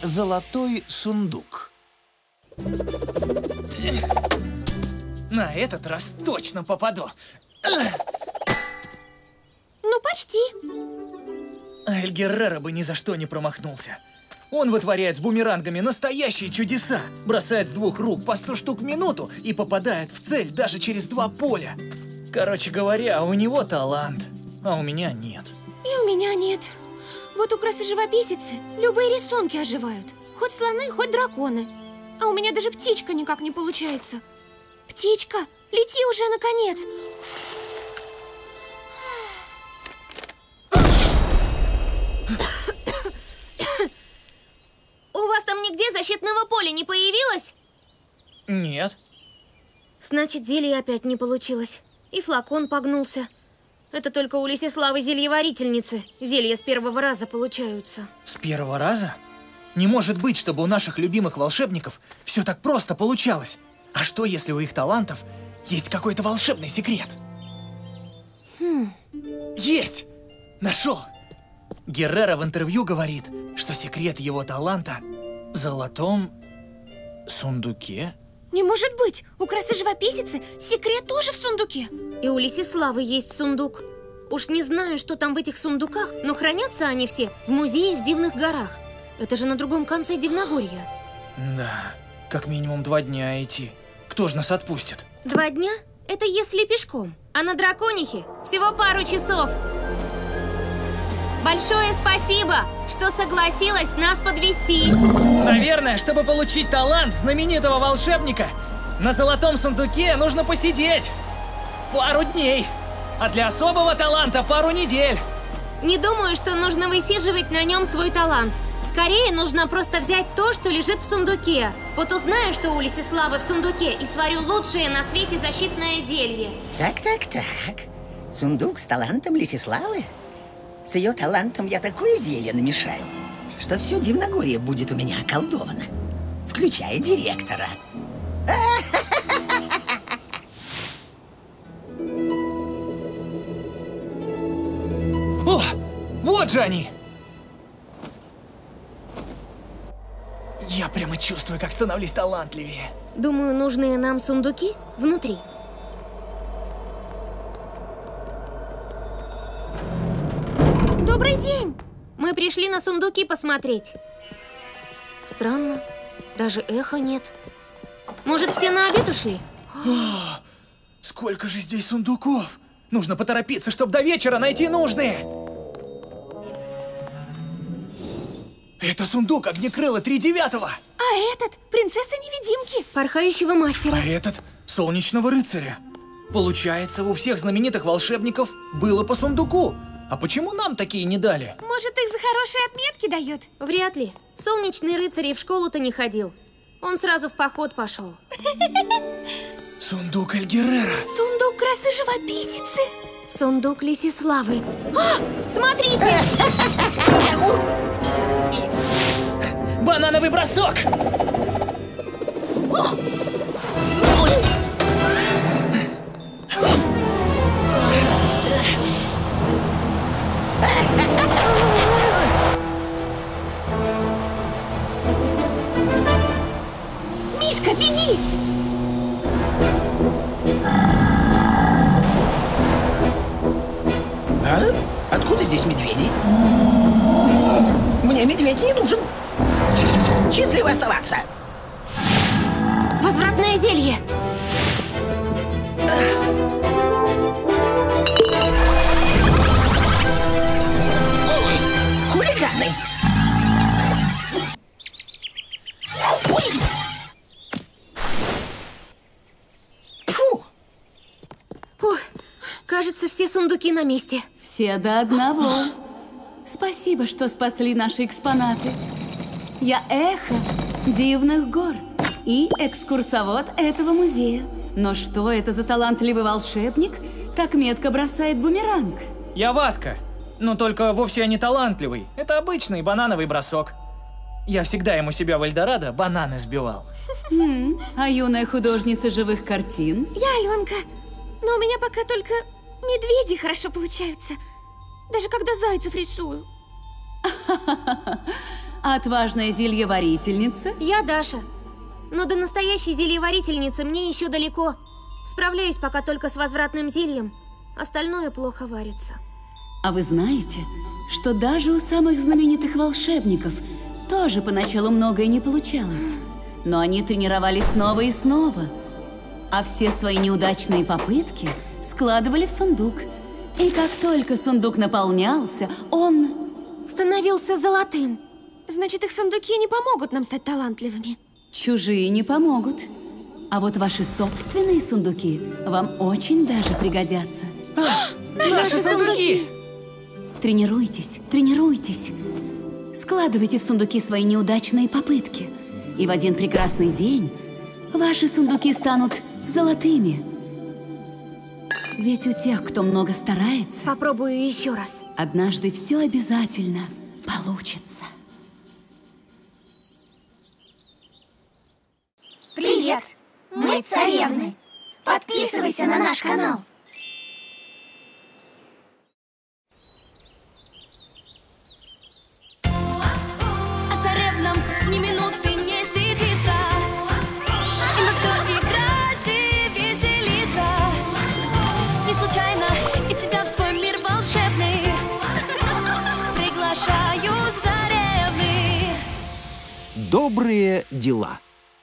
Золотой сундук. На этот раз точно попаду. Ну, почти. Эль Геррера бы ни за что не промахнулся. Он вытворяет с бумерангами настоящие чудеса. Бросает с 2 рук по 100 штук в минуту и попадает в цель даже через 2 поля. Короче говоря, у него талант, а у меня нет. И у меня нет. Вот у красы-живописицы любые рисунки оживают. Хоть слоны, хоть драконы. А у меня даже птичка никак не получается. Птичка, лети уже, наконец. У вас там нигде защитного поля не появилось? Нет. Значит, зелье опять не получилось. И флакон погнулся. Это только у Лисиславы зельеварительницы зелья с 1-го раза получаются. С 1-го раза? Не может быть, чтобы у наших любимых волшебников все так просто получалось. А что, если у их талантов есть какой-то волшебный секрет? Есть! Нашел! Геррера в интервью говорит, что секрет его таланта в золотом сундуке. Не может быть! У красы-живописицы секрет тоже в сундуке. И у Лисиславы есть сундук. Уж не знаю, что там в этих сундуках, но хранятся они все в музее в Дивных горах. Это же на другом конце Дивногорья. Да, как минимум 2 дня идти. Кто ж нас отпустит? 2 дня? Это если пешком. А на драконихе всего пару часов. Большое спасибо, что согласилась нас подвести. Наверное, чтобы получить талант знаменитого волшебника, на золотом сундуке нужно посидеть пару дней. А для особого таланта пару недель. Не думаю, что нужно высиживать на нем свой талант. Скорее нужно просто взять то, что лежит в сундуке. Вот узнаю, что у Лисиславы в сундуке, и сварю лучшее на свете защитное зелье. Так. Сундук с талантом Лисиславы? С ее талантом я такое зелье намешаю, что все Дивногорье будет у меня околдовано, включая директора. О, вот же они! Я прямо чувствую, как становлюсь талантливее. Думаю, нужные нам сундуки внутри. Добрый день! Мы пришли на сундуки посмотреть. Странно, даже эха нет. Может, все на обед ушли? Сколько же здесь сундуков! Нужно поторопиться, чтобы до вечера найти нужные! Это сундук Огнекрыла 39-го! А этот – принцесса-невидимки, порхающего мастера. А этот – Солнечного рыцаря. Получается, у всех знаменитых волшебников было по сундуку. А почему нам такие не дали? Может, их за хорошие отметки дают? Вряд ли. Солнечный рыцарь и в школу-то не ходил. Он сразу в поход пошел. Сундук Эль Геррера. Сундук красы-живописицы. Сундук Лисиславы. А, смотрите! Банановый бросок! Мишка, беги! А? Откуда здесь медведи? Мне медведь не нужен. Счастливо оставаться. Возвратное зелье! Хулиганы! Фу! Ох, кажется, все сундуки на месте. Все до одного. Спасибо, что спасли наши экспонаты. Я эхо Дивных гор и экскурсовод этого музея. Но что это за талантливый волшебник так метко бросает бумеранг? Я Васка, но только вовсе не талантливый. Это обычный банановый бросок. Я всегда ему себя в Эльдорадо бананы сбивал. А юная художница живых картин? Я Аленка. Но у меня пока только медведи хорошо получаются. Даже когда зайцев рисую. отважная зельеварительница. Я Даша. Но до настоящей зельеварительницы мне еще далеко. Справляюсь пока только с возвратным зельем. Остальное плохо варится. А вы знаете, что даже у самых знаменитых волшебников тоже поначалу многое не получалось. Но они тренировались снова и снова. А все свои неудачные попытки складывали в сундук. И как только сундук наполнялся, он становился золотым. Значит, их сундуки не помогут нам стать талантливыми. Чужие не помогут. А вот ваши собственные сундуки вам очень даже пригодятся. Наши сундуки! Тренируйтесь, тренируйтесь. Складывайте в сундуки свои неудачные попытки. И в один прекрасный день ваши сундуки станут золотыми. Ведь у тех, кто много старается, Попробую еще раз. однажды все обязательно получится. Привет! Мы царевны. Подписывайся на наш канал. А царевнам ни минуты не сидится. И на все играть и веселиться. Не случайно и тебя в свой мир волшебный приглашают царевны. Добрые дела.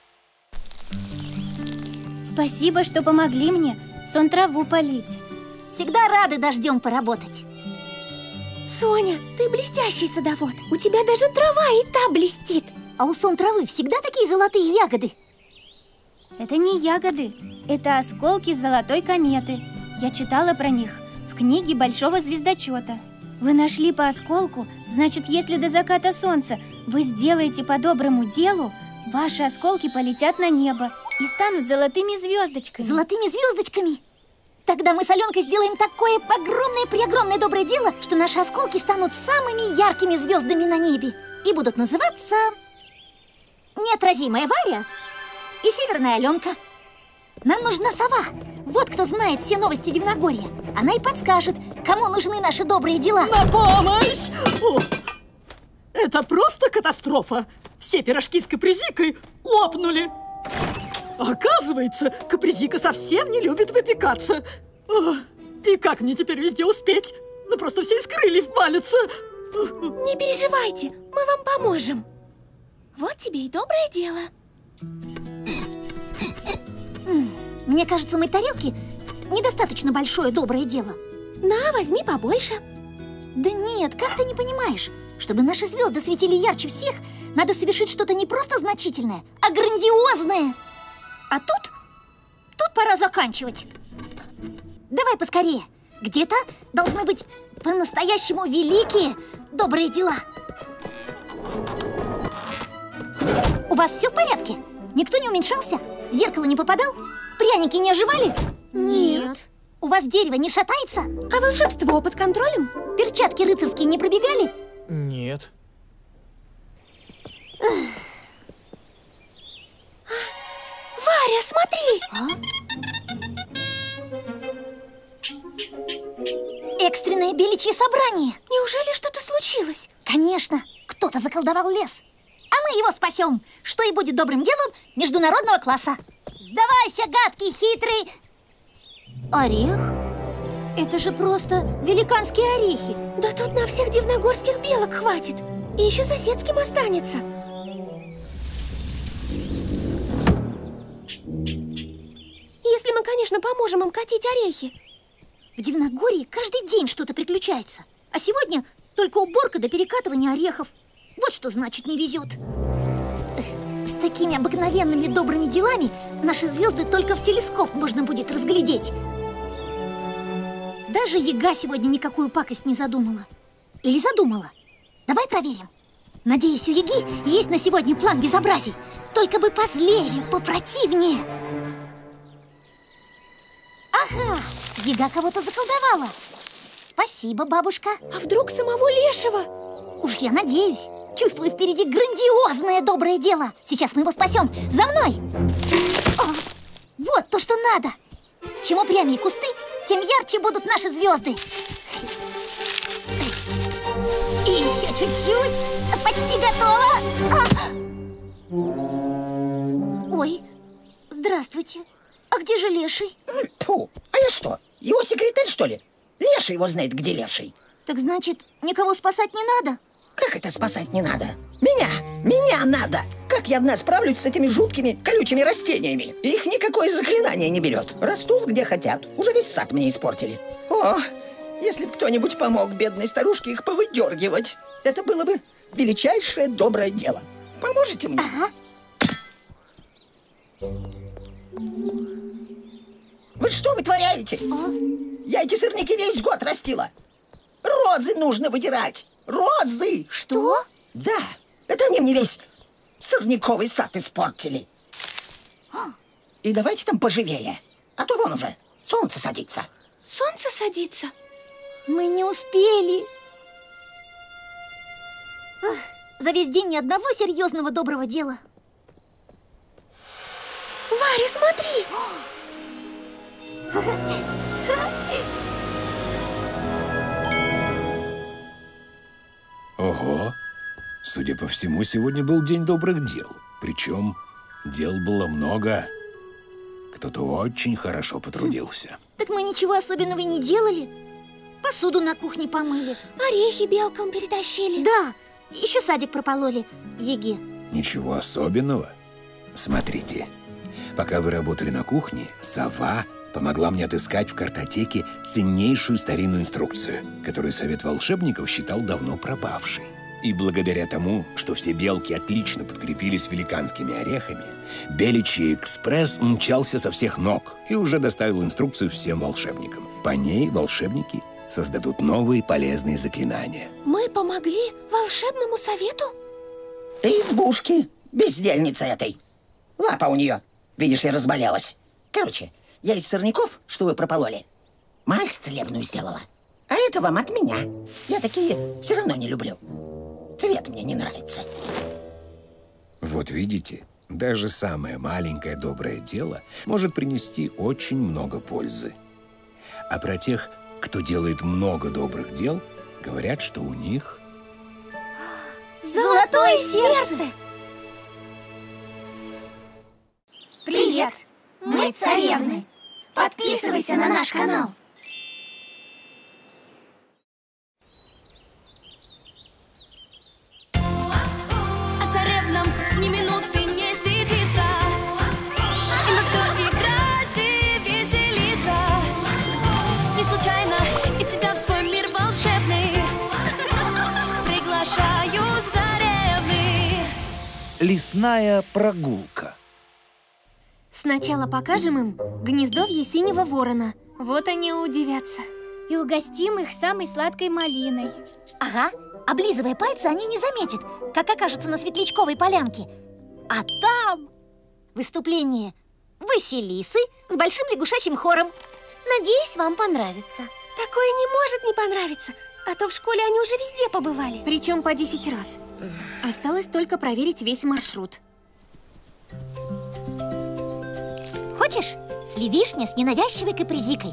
Спасибо, что помогли мне сон траву полить. Всегда рады дождем поработать. Соня, ты блестящий садовод. У тебя даже трава и та блестит. А у сон травы всегда такие золотые ягоды? Это не ягоды, это осколки золотой кометы. Я читала про них в книге Большого звездочета. Вы нашли по осколку, значит, если до заката солнца вы сделаете по доброму делу, ваши осколки полетят на небо и станут золотыми звездочками. Золотыми звездочками? Тогда мы с Аленкой сделаем такое огромное-преогромное доброе дело, что наши осколки станут самыми яркими звездами на небе и будут называться Неотразимая Варя и Северная Аленка. Нам нужна сова. Вот кто знает все новости Дивногорья. Она и подскажет, кому нужны наши добрые дела. На помощь! О, это просто катастрофа. Все пирожки с капризикой лопнули. Оказывается, капризика совсем не любит выпекаться. И как мне теперь везде успеть? Ну просто все из крыльев валятся. Не переживайте, мы вам поможем. Вот тебе и доброе дело. Мне кажется, мыть тарелки недостаточно большое доброе дело. На, возьми побольше. Да нет, как ты не понимаешь? Чтобы наши звезды светили ярче всех, надо совершить что-то не просто значительное, а грандиозное. А тут пора заканчивать. Давай поскорее. Где-то должны быть по-настоящему великие добрые дела. У вас все в порядке? Никто не уменьшался? В зеркало не попадал? Пряники не оживали? Нет. У вас дерево не шатается? А волшебство под контролем? Перчатки рыцарские не пробегали? Нет. Варя, смотри! Экстренное беличье собрание. Неужели что-то случилось? Конечно, кто-то заколдовал лес. А мы его спасем, что и будет добрым делом международного класса. Сдавайся, гадкий, хитрый... Орех? Это же просто великанские орехи. Да тут на всех дивногорских белок хватит. И еще соседским останется. Если мы, конечно, поможем им катить орехи. В Дивногорье каждый день что-то приключается. А сегодня только уборка до перекатывания орехов. Вот что значит не везет. С такими обыкновенными добрыми делами наши звезды только в телескоп можно будет разглядеть. Даже яга сегодня никакую пакость не задумала. Или задумала? Давай проверим. Надеюсь, у яги есть на сегодня план безобразий. Только бы позлее, попротивнее. Ага, яга кого-то заколдовала. Спасибо, бабушка. А вдруг самого Лешего? Уж я надеюсь. Чувствую впереди грандиозное доброе дело. Сейчас мы его спасем. За мной! О, вот то, что надо. Чем упрямее кусты, тем ярче будут наши звезды. И еще чуть-чуть. почти готова. Ой, здравствуйте. А где же Леший? Тьфу, а я что, его секретарь, что ли? Леший его знает, где Леший. Так значит, никого спасать не надо? Как это спасать не надо? Меня надо! Как я одна справлюсь с этими жуткими колючими растениями? Их никакое заклинание не берет. Растут где хотят. Уже весь сад мне испортили. О, если бы кто-нибудь помог бедной старушке их повыдергивать, это было бы величайшее доброе дело. Поможете мне? Ага. Вы что вытворяете? Я эти сорняки весь год растила. Розы нужно выдирать. Розы! Что? Да, это они мне весь сорняковый сад испортили. И давайте там поживее. А то вон уже солнце садится. Солнце садится. Мы не успели. За весь день ни одного серьезного доброго дела. Варя, смотри! Ого! Судя по всему, сегодня был день добрых дел. Причем дел было много. Кто-то очень хорошо потрудился. Так мы ничего особенного и не делали. Посуду на кухне помыли. Орехи белкам перетащили. Да, еще садик пропололи. Еге. Ничего особенного. Смотрите, пока вы работали на кухне, сова помогла мне отыскать в картотеке ценнейшую старинную инструкцию, которую Совет волшебников считал давно пропавшей. И благодаря тому, что все белки отлично подкрепились великанскими орехами, Беличий экспресс мчался со всех ног и уже доставил инструкцию всем волшебникам. По ней волшебники создадут новые полезные заклинания. Мы помогли волшебному совету? Избушки, бездельница этой. Лапа у нее, видишь ли, разболелась. Короче, я из сорняков, что вы пропололи, мазь целебную сделала. А это вам от меня. Я такие все равно не люблю. Цвет мне не нравится. Вот видите, даже самое маленькое доброе дело может принести очень много пользы. А про тех, кто делает много добрых дел, говорят, что у них Золотое сердце! Привет! Мы царевны. Подписывайся на наш канал. А царевнам ни минуты не сидится. И на все играть и веселиться. Не случайно и тебя в свой мир волшебный приглашают царевны. Лесная прогулка. Сначала покажем им гнездовье синего ворона. Вот они удивятся. И угостим их самой сладкой малиной. Ага, облизывая пальцы, они не заметят, как окажутся на Светлячковой полянке. А там выступление Василисы с большим лягушачьим хором. Надеюсь, вам понравится. Такое не может не понравиться. А то в школе они уже везде побывали. Причем по 10 раз. Осталось только проверить весь маршрут. Хочешь? Сливишня с ненавязчивой капризикой.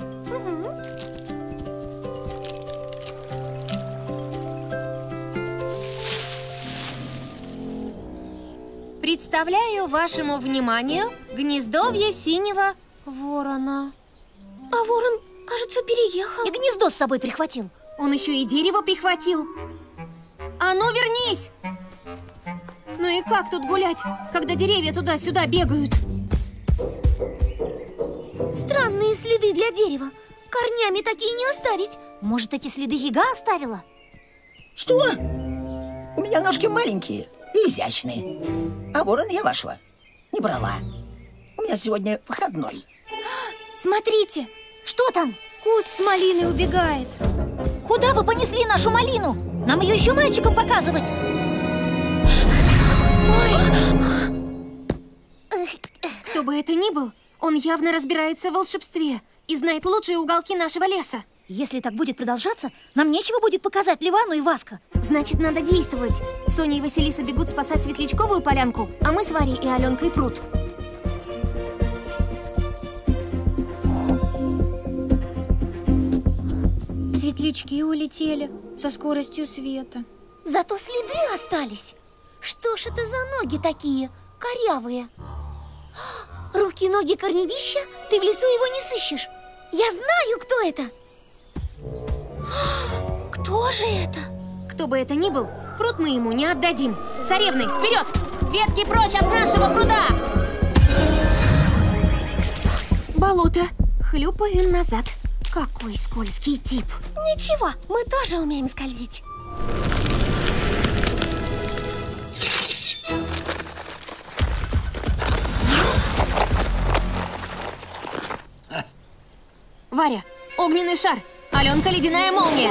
Представляю вашему вниманию гнездовье синего ворона. А ворон, кажется, переехал. И гнездо с собой прихватил. Он еще и дерево прихватил. А ну, вернись! Ну и как тут гулять, когда деревья туда-сюда бегают? Странные следы для дерева. Корнями такие не оставить. Может, эти следы яга оставила? Что? У меня ножки маленькие и изящные. А ворона я вашего не брала. У меня сегодня выходной. Смотрите, что там? Куст с малиной убегает. Куда вы понесли нашу малину? Нам ее еще мальчикам показывать. Кто бы это ни был, он явно разбирается в волшебстве и знает лучшие уголки нашего леса. Если так будет продолжаться, нам нечего будет показать Ливану и Васка. Значит, надо действовать. Соня и Василиса бегут спасать Светлячковую полянку, а мы с Варей и Аленкой пруд. Светлячки улетели со скоростью света. Зато следы остались. Что ж это за ноги такие корявые? Руки, ноги, корневища? Ты в лесу его не сыщешь. Я знаю, кто это. Кто же это? Кто бы это ни был, пруд мы ему не отдадим. Царевны, вперед! Ветки прочь от нашего пруда! Болото. Хлюпаем назад. Какой скользкий тип. Ничего, мы тоже умеем скользить. Варя, огненный шар. Аленка, ледяная молния.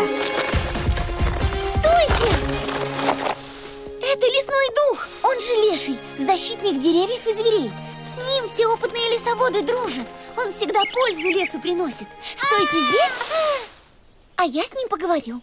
Стойте! Это лесной дух. Он же леший, защитник деревьев и зверей. С ним все опытные лесоводы дружат. Он всегда пользу лесу приносит. Стойте здесь, а я с ним поговорю.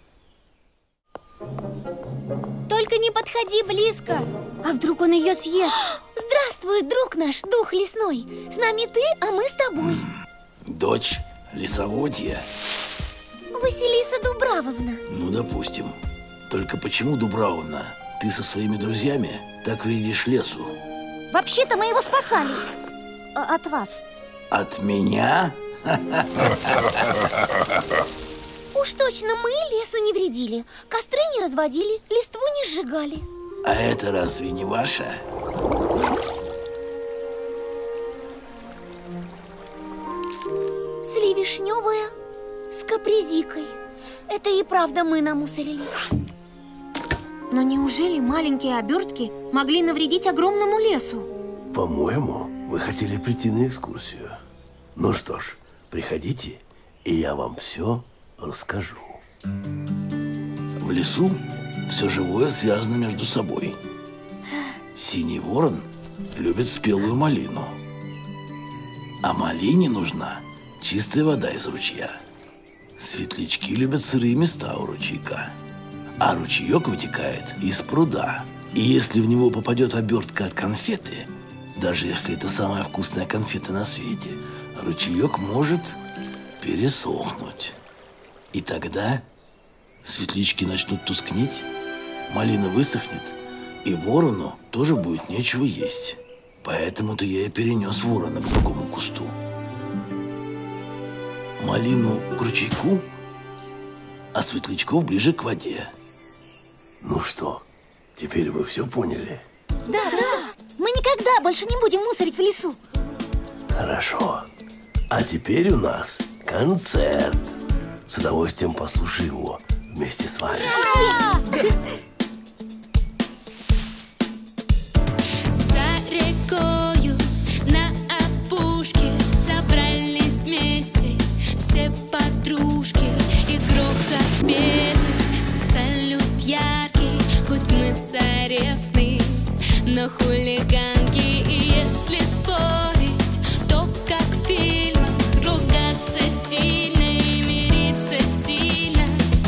Только не подходи близко. А вдруг он ее съест? Здравствуй, друг наш, дух лесной. С нами ты, а мы с тобой. Дочь лесоводья? Василиса Дубравовна. Ну, допустим. Только почему, Дубравовна, ты со своими друзьями так вредишь лесу? Вообще-то мы его спасали. От вас. От меня? Уж точно мы лесу не вредили. Костры не разводили, листву не сжигали. А это разве не ваше? Сливишневая с капризикой. Это и правда мы намусорили. Но неужели маленькие обертки могли навредить огромному лесу? По-моему, вы хотели прийти на экскурсию. Ну что ж, приходите, и я вам все расскажу. В лесу все живое связано между собой. Синий ворон любит спелую малину. А малине нужна чистая вода из ручья. Светлячки любят сырые места у ручейка. А ручеек вытекает из пруда. И если в него попадет обертка от конфеты, даже если это самая вкусная конфета на свете, ручеек может пересохнуть. И тогда светлячки начнут тускнеть, малина высохнет, и ворону тоже будет нечего есть. Поэтому-то я и перенес ворона к другому кусту. Малину к ручейку, а светлячков ближе к воде. Ну что, теперь вы все поняли? Да, мы никогда больше не будем мусорить в лесу. Хорошо. А теперь у нас концерт. С удовольствием послушаю его вместе с вами. За рекою на опушке собрались вместе все подружки. И грохот первый, салют яркий, хоть мы царевны, но хулиганки. И если спорить, то как в фильмах, ругаться сильно и мириться сильно.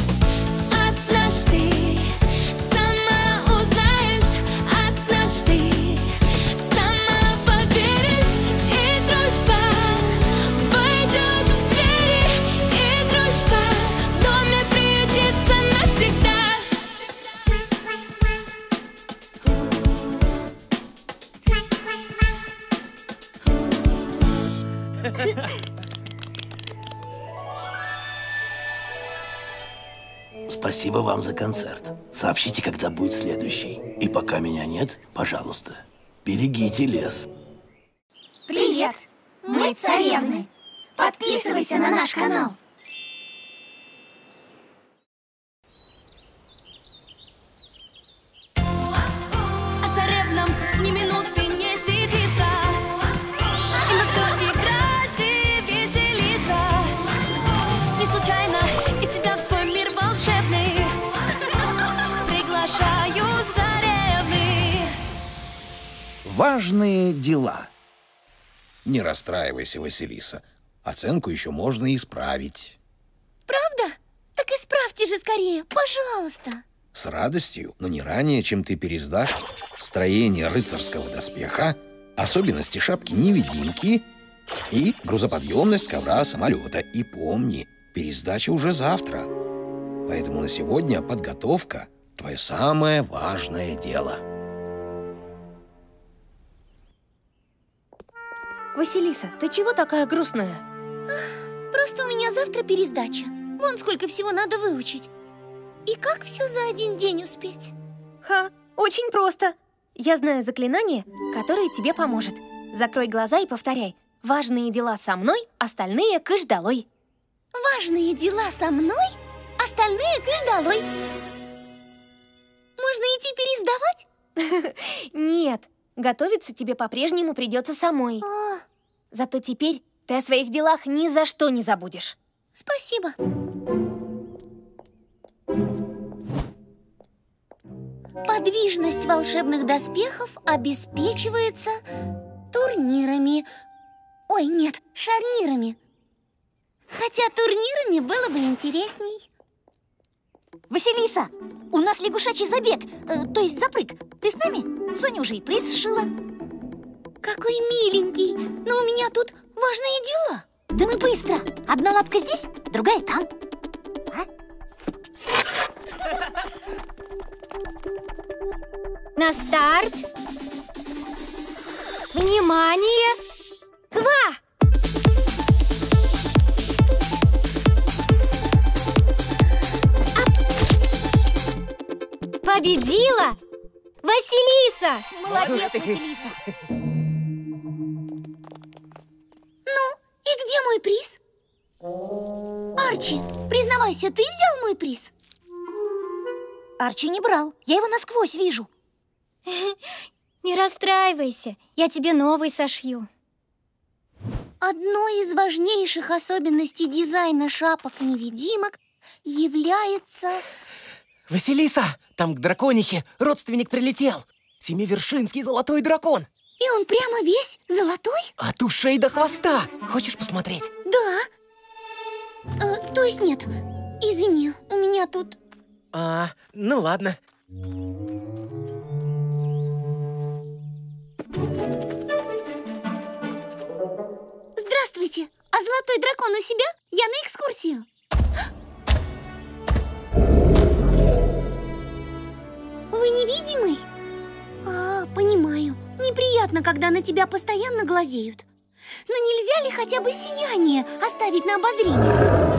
Однажды сама узнаешь, однажды сама поверишь, и дружба войдет в двери, и дружба в доме приютится навсегда. Спасибо вам за концерт. Сообщите, когда будет следующий. И пока меня нет, пожалуйста, берегите лес. Привет! Мы царевны. Подписывайся на наш канал. А царевнам ни минуты не сидится, и мы все играть и веселиться. Не случайно и тебя в свой мир волшебный приглашают царевны. Важные дела. Не расстраивайся, Василиса. Оценку еще можно исправить. Правда? Так исправьте же скорее, пожалуйста. С радостью, но не ранее, чем ты пересдашь строение рыцарского доспеха, особенности шапки-невидимки и грузоподъемность ковра-самолета. И помни, пересдача уже завтра. Поэтому на сегодня подготовка – твое самое важное дело. Василиса, ты чего такая грустная? Просто у меня завтра пересдача. Вон сколько всего надо выучить. И как все за один день успеть? Ха, очень просто. Я знаю заклинание, которое тебе поможет. Закрой глаза и повторяй. Важные дела со мной, остальные кыш долой. Важные дела со мной, остальные кыш долой. Можно идти пересдавать? Нет, готовиться тебе по-прежнему придется самой. Зато теперь ты о своих делах ни за что не забудешь. Спасибо. Подвижность волшебных доспехов обеспечивается турнирами. Ой, нет, шарнирами. Хотя турнирами было бы интересней. Василиса, у нас лягушачий забег, то есть запрыг. Ты с нами? Соня уже и приз сшила. Какой миленький, но у меня тут важные дела. Да мы быстро. Одна лапка здесь, другая там. На старт. Внимание! Ква! Победила Василиса! Молодец, Василиса! Ну, и где мой приз? Арчи, признавайся, ты взял мой приз? Арчи не брал, я его насквозь вижу. Не расстраивайся, я тебе новый сошью. Одной из важнейших особенностей дизайна шапок-невидимок является... Василиса, там к драконихе родственник прилетел. Семивершинский золотой дракон. И он прямо весь золотой? От ушей до хвоста. Хочешь посмотреть? Да. То есть нет, извини, у меня тут... Ну ладно. Здравствуйте! А золотой дракон у себя? Я на экскурсию. Вы невидимый? Понимаю. Неприятно, когда на тебя постоянно глазеют. Но нельзя ли хотя бы сияние оставить на обозрение?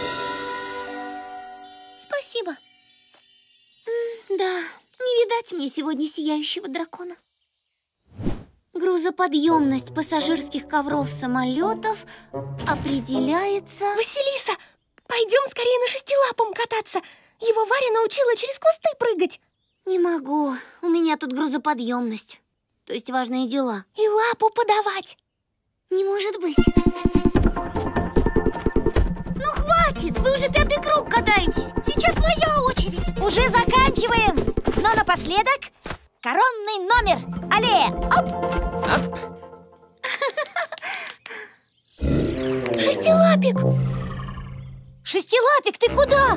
Спасибо. Да, не видать мне сегодня сияющего дракона. Грузоподъемность пассажирских ковров-самолетов определяется... Василиса, пойдем скорее на шестилапом кататься. Его Варя научила через кусты прыгать. Не могу, у меня тут грузоподъемность. То есть важные дела. И лапу подавать. Не может быть. Ну хватит, вы уже 5-й круг катаетесь. Сейчас моя очередь. Уже заканчиваем. Но напоследок коронный номер. Аллея, оп! Шестилапик! Шестилапик, ты куда?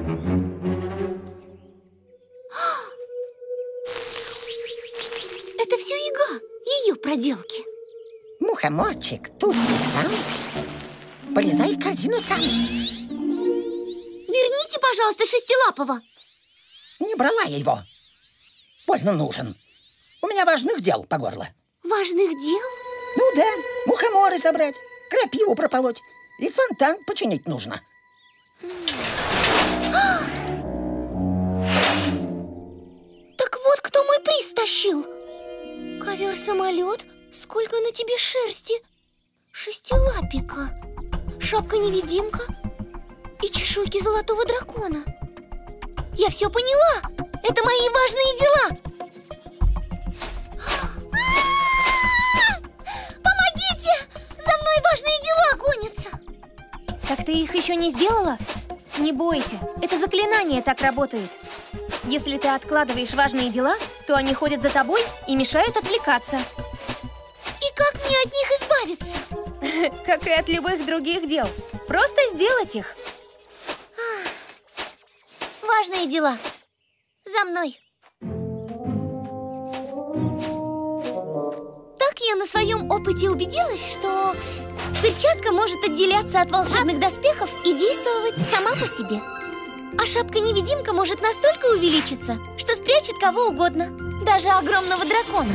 Это все Яга, ее проделки. Мухоморчик, тут и там. Полезай в корзину сам. Верните, пожалуйста, Шестилапого. Не брала я его. Больно нужен. У меня важных дел по горло. Важных дел? Ну да, мухоморы собрать, крапиву прополоть и фонтан починить нужно. Так вот, кто мой приз тащил. Ковер-самолет, сколько на тебе шерсти. Шестилапика, шапка-невидимка и чешуйки золотого дракона. Я все поняла. Это мои важные дела. Помогите! За мной важные дела гонятся. Так ты их еще не сделала? Не бойся, это заклинание так работает. Если ты откладываешь важные дела, то они ходят за тобой и мешают отвлекаться. И как мне от них избавиться? Как и от любых других дел. Просто сделать их. Важные дела. За мной. Так я на своем опыте убедилась, что перчатка может отделяться от волшебных доспехов и действовать сама по себе. А шапка-невидимка может настолько увеличиться, что спрячет кого угодно, даже огромного дракона.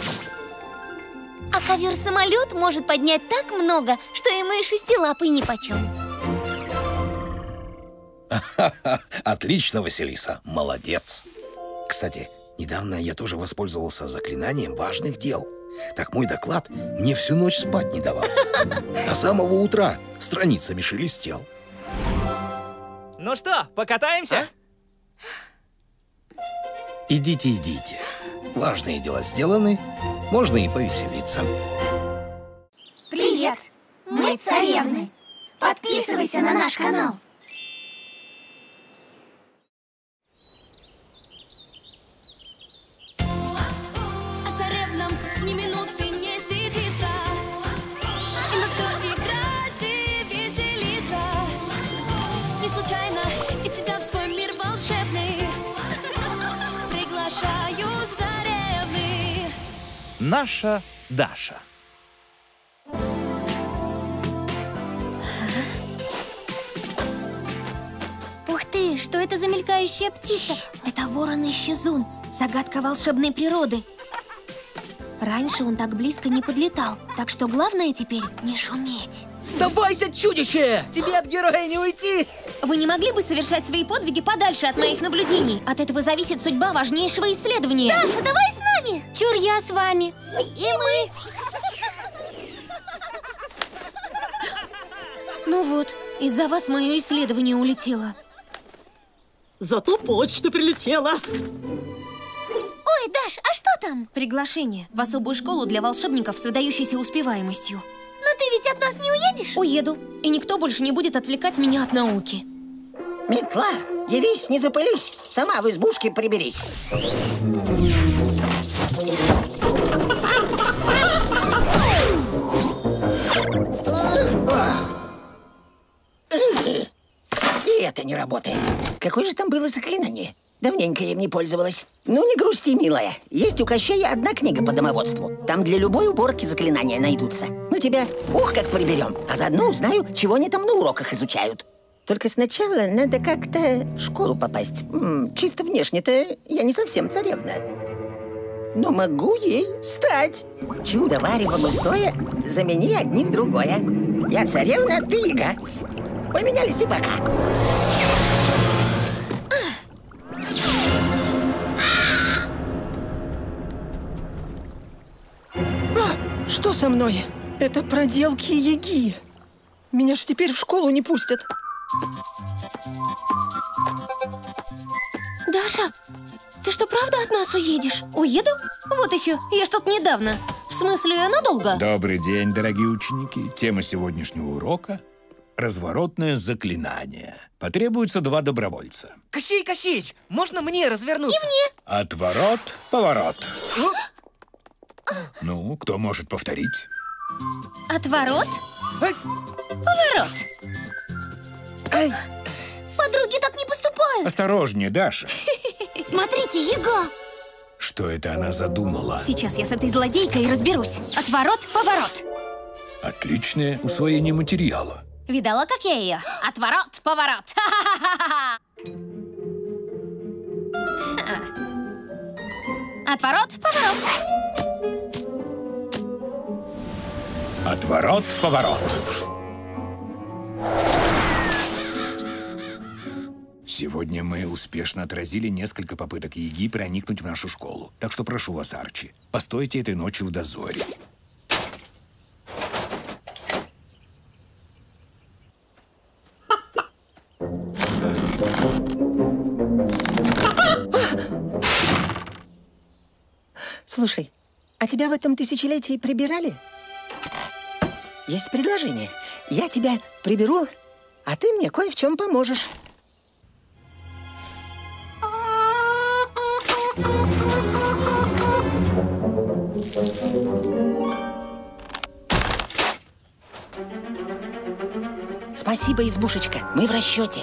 А ковер-самолет может поднять так много, что ему и шестилапый нипочем. Отлично, Василиса, молодец. Кстати, недавно я тоже воспользовался заклинанием важных дел. Так мой доклад мне всю ночь спать не давал. До самого утра страницами шелестел. Ну что, покатаемся? Идите, идите. Важные дела сделаны, можно и повеселиться. Привет! Мы царевны. Подписывайся на наш канал. А царевнам ни минуты не сидится, и на все играть и веселиться. Не случайно и тебя в свой мир волшебный приглашают царевны. Наша Даша. Ух ты, что это за мелькающая птица? Это ворон-исчезун, загадка волшебной природы. Раньше он так близко не подлетал, так что главное теперь не шуметь. Сдавайся, чудище! Тебе от героя не уйти! Вы не могли бы совершать свои подвиги подальше от моих наблюдений? От этого зависит судьба важнейшего исследования. Даша, давай с нами! Чур, я с вами. И мы! Ну вот, из-за вас мое исследование улетело. Зато почта прилетела. Ой, Даш, а что там? Приглашение в особую школу для волшебников с выдающейся успеваемостью. Но ты ведь от нас не уедешь? Уеду, и никто больше не будет отвлекать меня от науки. Метла, явись, не запылись. Сама в избушке приберись. И это не работает. Какое же там было заклинание? Давненько я им не пользовалась. Ну, не грусти, милая. Есть у Кощея одна книга по домоводству. Там для любой уборки заклинания найдутся. Мы тебя, как приберем. А заодно узнаю, чего они там на уроках изучают. Только сначала надо как-то в школу попасть. Чисто внешне-то я не совсем царевна. Но могу ей стать. Чудо варево густое, замени одним другое. Я царевна, ты яга. Поменялись и пока. Что со мной? Это проделки яги. Меня ж теперь в школу не пустят. Даша, ты что, правда от нас уедешь? Уеду? Вот еще, я ж тут недавно. В смысле, надолго? Добрый день, дорогие ученики. Тема сегодняшнего урока – разворотное заклинание. Потребуется 2 добровольца. Кощей Кощеич, можно мне развернуться? И мне. Отворот, поворот. Ну, кто может повторить? Отворот, Поворот. Подруги так не поступают. Осторожнее, Даша. Смотрите, яга. Что это она задумала? Сейчас я с этой злодейкой разберусь. Отворот, поворот. Отличное усвоение материала. Видала, как я ее? Отворот, поворот. Отворот, поворот. Отворот, поворот. Сегодня мы успешно отразили несколько попыток яги проникнуть в нашу школу. Так что прошу вас, Арчи, постойте этой ночью в дозоре. Слушай, а тебя в этом тысячелетии прибирали? Есть предложение. Я тебя приберу, а ты мне кое в чем поможешь. Спасибо, избушечка. Мы в расчете.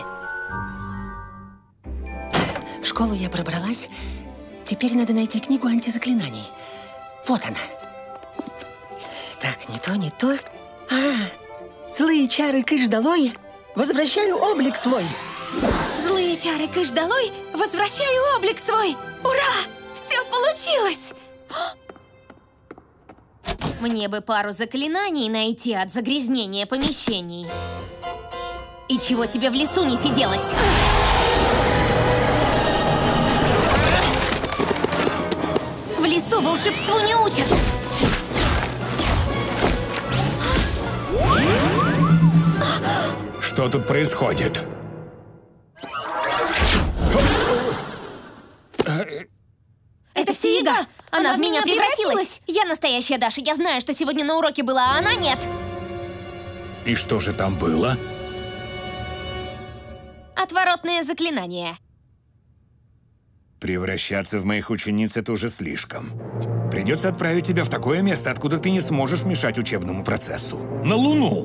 В школу я пробралась. Теперь надо найти книгу антизаклинаний. Вот она. Так, не то, не то. Злые чары кыш долой. Возвращаю облик свой. Злые чары кыш долой, возвращаю облик свой! Ура! Все получилось! Мне бы пару заклинаний найти от загрязнения помещений. И чего тебе в лесу не сиделось? В лесу волшебству не учат! Что тут происходит? Это все еда! Она в меня превратилась! Я настоящая Даша, я знаю, что сегодня на уроке была, а она нет! И что же там было? Отворотное заклинание. Превращаться в моих учениц — это уже слишком. Придется отправить тебя в такое место, откуда ты не сможешь мешать учебному процессу. На Луну!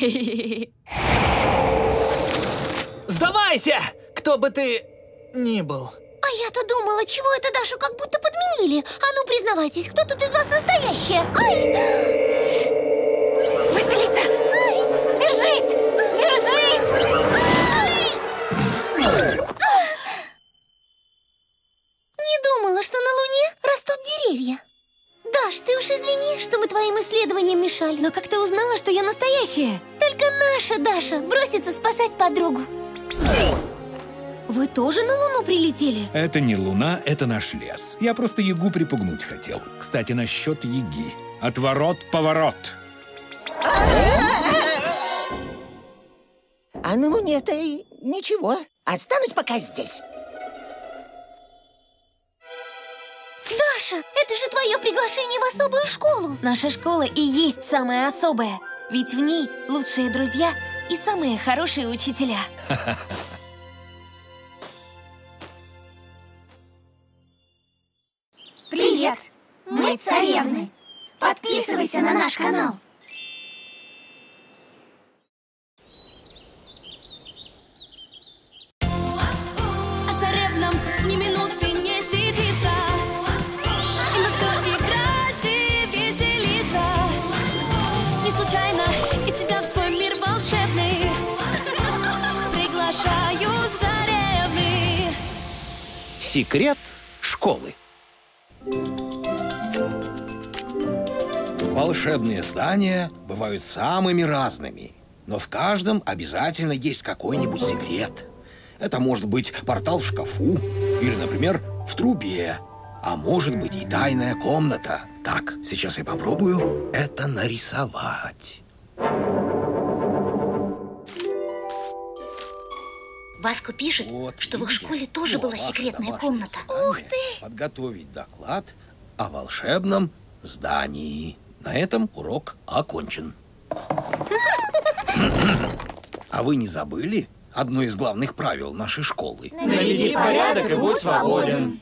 Сдавайся! Кто бы ты ни был. А я-то думала, чего это Дашу как будто подменили. А ну, признавайтесь, кто тут из вас настоящая? Ай! Василиса! Ай! Держись! Держись! Не думала, что на Луне растут деревья. Даш, ты уж извини, что мы твоим исследованиям мешали. Но как ты узнала, что я настоящая? Только наша Даша бросится спасать подругу. Вы тоже на Луну прилетели? Это не Луна, это наш лес. Я просто Ягу припугнуть хотел. Кстати, насчет Яги. Отворот-поворот. А на Луне-то и ничего. Останусь пока здесь. Даша, это же твое приглашение в особую школу. Наша школа и есть самая особая. Ведь в ней лучшие друзья и самые хорошие учителя. Привет! Мы царевны. Подписывайся на наш канал. А царевнам ни минуты не сидится. И мы все играть и веселиться. Не случайно и тебя в свой мир волшебный приглашают царевны. Секрет школы. Волшебные здания бывают самыми разными, но в каждом обязательно есть какой-нибудь секрет. Это может быть портал в шкафу или, например, в трубе. А может быть и тайная комната. Так, сейчас я попробую это нарисовать. Васко пишет, что в их школе тоже была секретная комната. Ух ты! Подготовить доклад о волшебном здании. На этом урок окончен. А вы не забыли одно из главных правил нашей школы? Наведи порядок и будь свободен.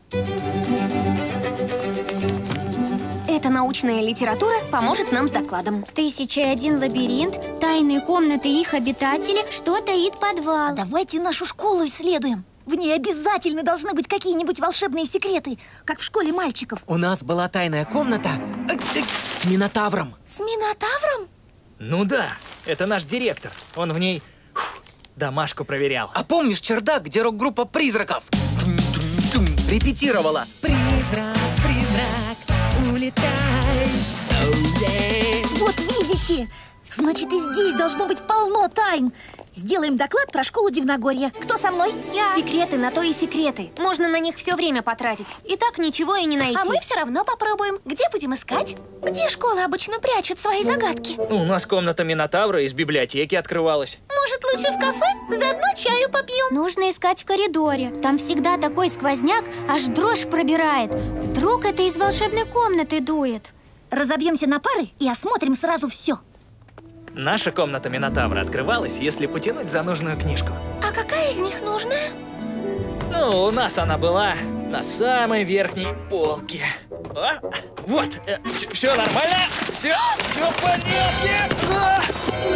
Эта научная литература поможет нам с докладом. 1001 лабиринт, тайные комнаты и их обитатели, что таит подвал. Давайте нашу школу исследуем. В ней обязательно должны быть какие-нибудь волшебные секреты, как в школе мальчиков. У нас была тайная комната с Минотавром. С Минотавром? Ну да, это наш директор. Он в ней домашку проверял. А помнишь чердак, где рок-группа «Призраков» репетировала? Призрак, призрак, улетай. Вот видите? Значит, и здесь должно быть полно тайн. Сделаем доклад про школу Дивногорья. Кто со мной? Я. Секреты на то и секреты. Можно на них все время потратить. И так ничего и не найти. А мы все равно попробуем. Где будем искать? Где школы обычно прячут свои загадки? У нас комната Минотавра из библиотеки открывалась. Может, лучше в кафе? Заодно чаю попьем. Нужно искать в коридоре. Там всегда такой сквозняк, аж дрожь пробирает. Вдруг это из волшебной комнаты дует. Разобьемся на пары и осмотрим сразу все. Наша комната Минотавра открывалась, если потянуть за нужную книжку. А какая из них нужная? Ну, у нас она была на самой верхней полке. А? Вот, все нормально, все в порядке.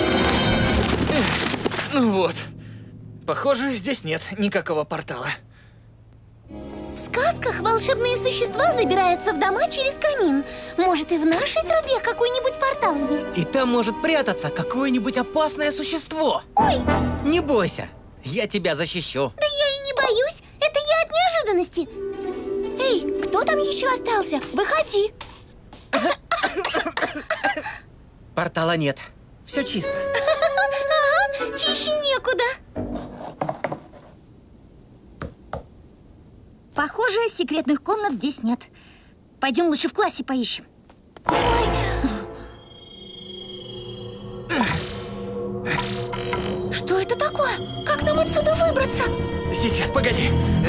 Ну вот, похоже, здесь нет никакого портала. В сказках волшебные существа забираются в дома через камин. Может, и в нашей трубе какой-нибудь портал есть? И там может прятаться какое-нибудь опасное существо. Ой! Не бойся, Я тебя защищу. Да я и не боюсь. Это я от неожиданности. Эй, кто там еще остался? Выходи. Портала нет. Все чисто. Ага, чище некуда. Похоже, секретных комнат здесь нет. Пойдем лучше в классе поищем. Что это такое? Как нам отсюда выбраться? Сейчас, погоди.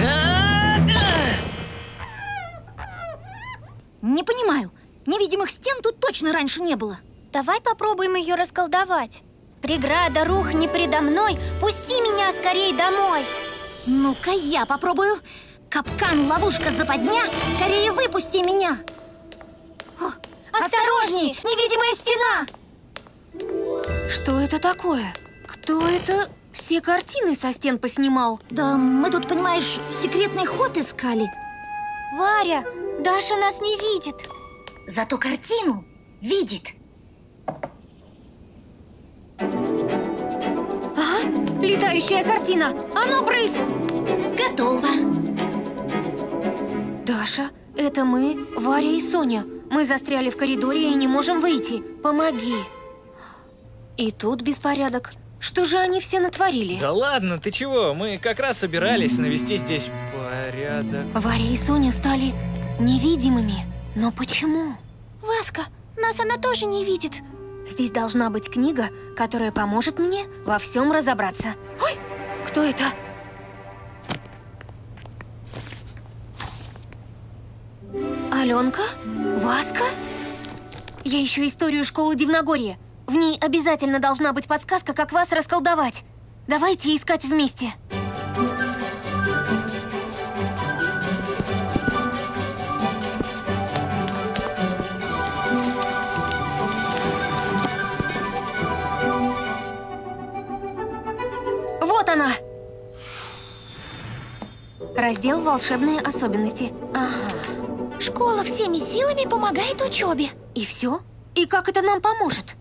Не понимаю. Невидимых стен тут точно раньше не было. Давай попробуем ее расколдовать. Преграда, рухни предо мной. Пусти меня скорее домой. Ну-ка, я попробую. Капкан, ловушка, западня. Скорее выпусти меня. О, осторожней, невидимая стена. Что это такое? Кто это все картины со стен поснимал? Да мы тут, понимаешь, секретный ход искали. Варя, Даша нас не видит. Зато картину видит. Ага, летающая картина. А ну, брысь! Готово. Даша, это мы, Варя и Соня. Мы застряли в коридоре и не можем выйти. Помоги. И тут беспорядок. Что же они все натворили? Да ладно, ты чего? Мы как раз собирались навести здесь порядок. Варя и Соня стали невидимыми. Но почему? Васька, нас она тоже не видит. Здесь должна быть книга, которая поможет мне во всем разобраться. Ой, кто это? Аленка? Васька? Я ищу историю школы Дивногорья. В ней обязательно должна быть подсказка, как вас расколдовать. Давайте искать вместе. Вот она! Раздел «Волшебные особенности». Ага. Школа всеми силами помогает учебе. И все? И как это нам поможет?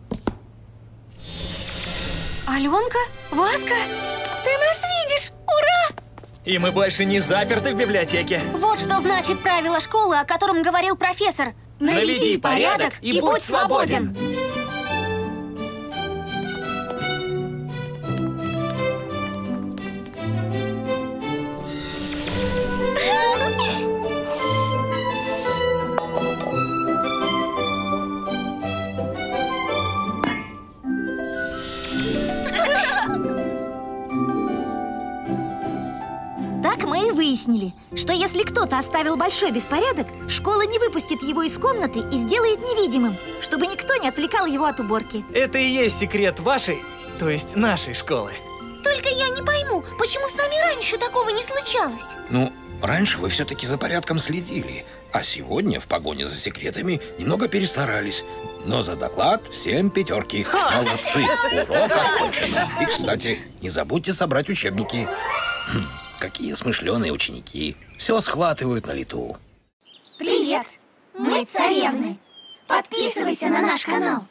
Аленка? Васька? Ты нас видишь! Ура! И мы больше не заперты в библиотеке. Вот что значит правило школы, о котором говорил профессор. Наведи порядок и будь свободен. Так мы и выяснили, что если кто-то оставил большой беспорядок, школа не выпустит его из комнаты и сделает невидимым, чтобы никто не отвлекал его от уборки. Это и есть секрет вашей, то есть нашей школы. Только я не пойму, почему с нами раньше такого не случалось? Ну, раньше вы все-таки за порядком следили, а сегодня в погоне за секретами немного перестарались. Но за доклад всем пятерки. Молодцы, урок окончен. И, кстати, не забудьте собрать учебники. Какие смышленые ученики. Все схватывают на лету. Привет, мы царевны. Подписывайся на наш канал.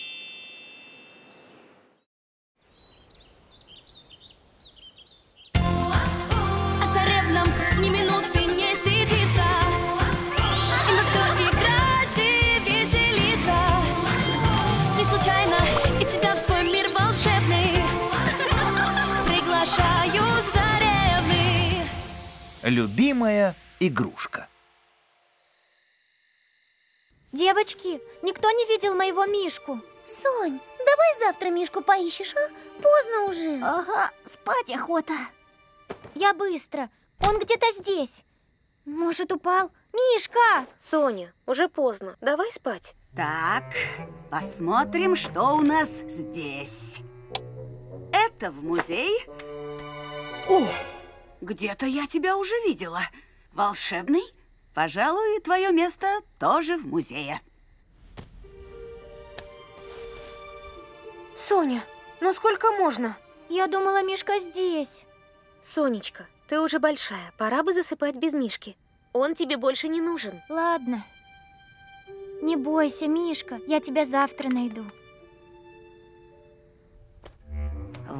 А царевнам ни минуты не сидится, и на все играть и веселиться. Не случайно и тебя в свой мир волшебный приглашают царевны. Любимая игрушка. Девочки, никто не видел моего Мишку. Сонь, давай завтра Мишку поищешь, а? Поздно уже. Ага, спать охота. Я быстро. Он где-то здесь. Может, упал? Мишка! Соня, уже поздно. Давай спать. Так, посмотрим, что у нас здесь. Это в музей. О, где-то я тебя уже видела. Волшебный? Пожалуй, твое место тоже в музее. Соня, ну сколько можно? Я думала, Мишка здесь. Сонечка, ты уже большая. Пора бы засыпать без Мишки. Он тебе больше не нужен. Ладно. Не бойся, Мишка. Я тебя завтра найду.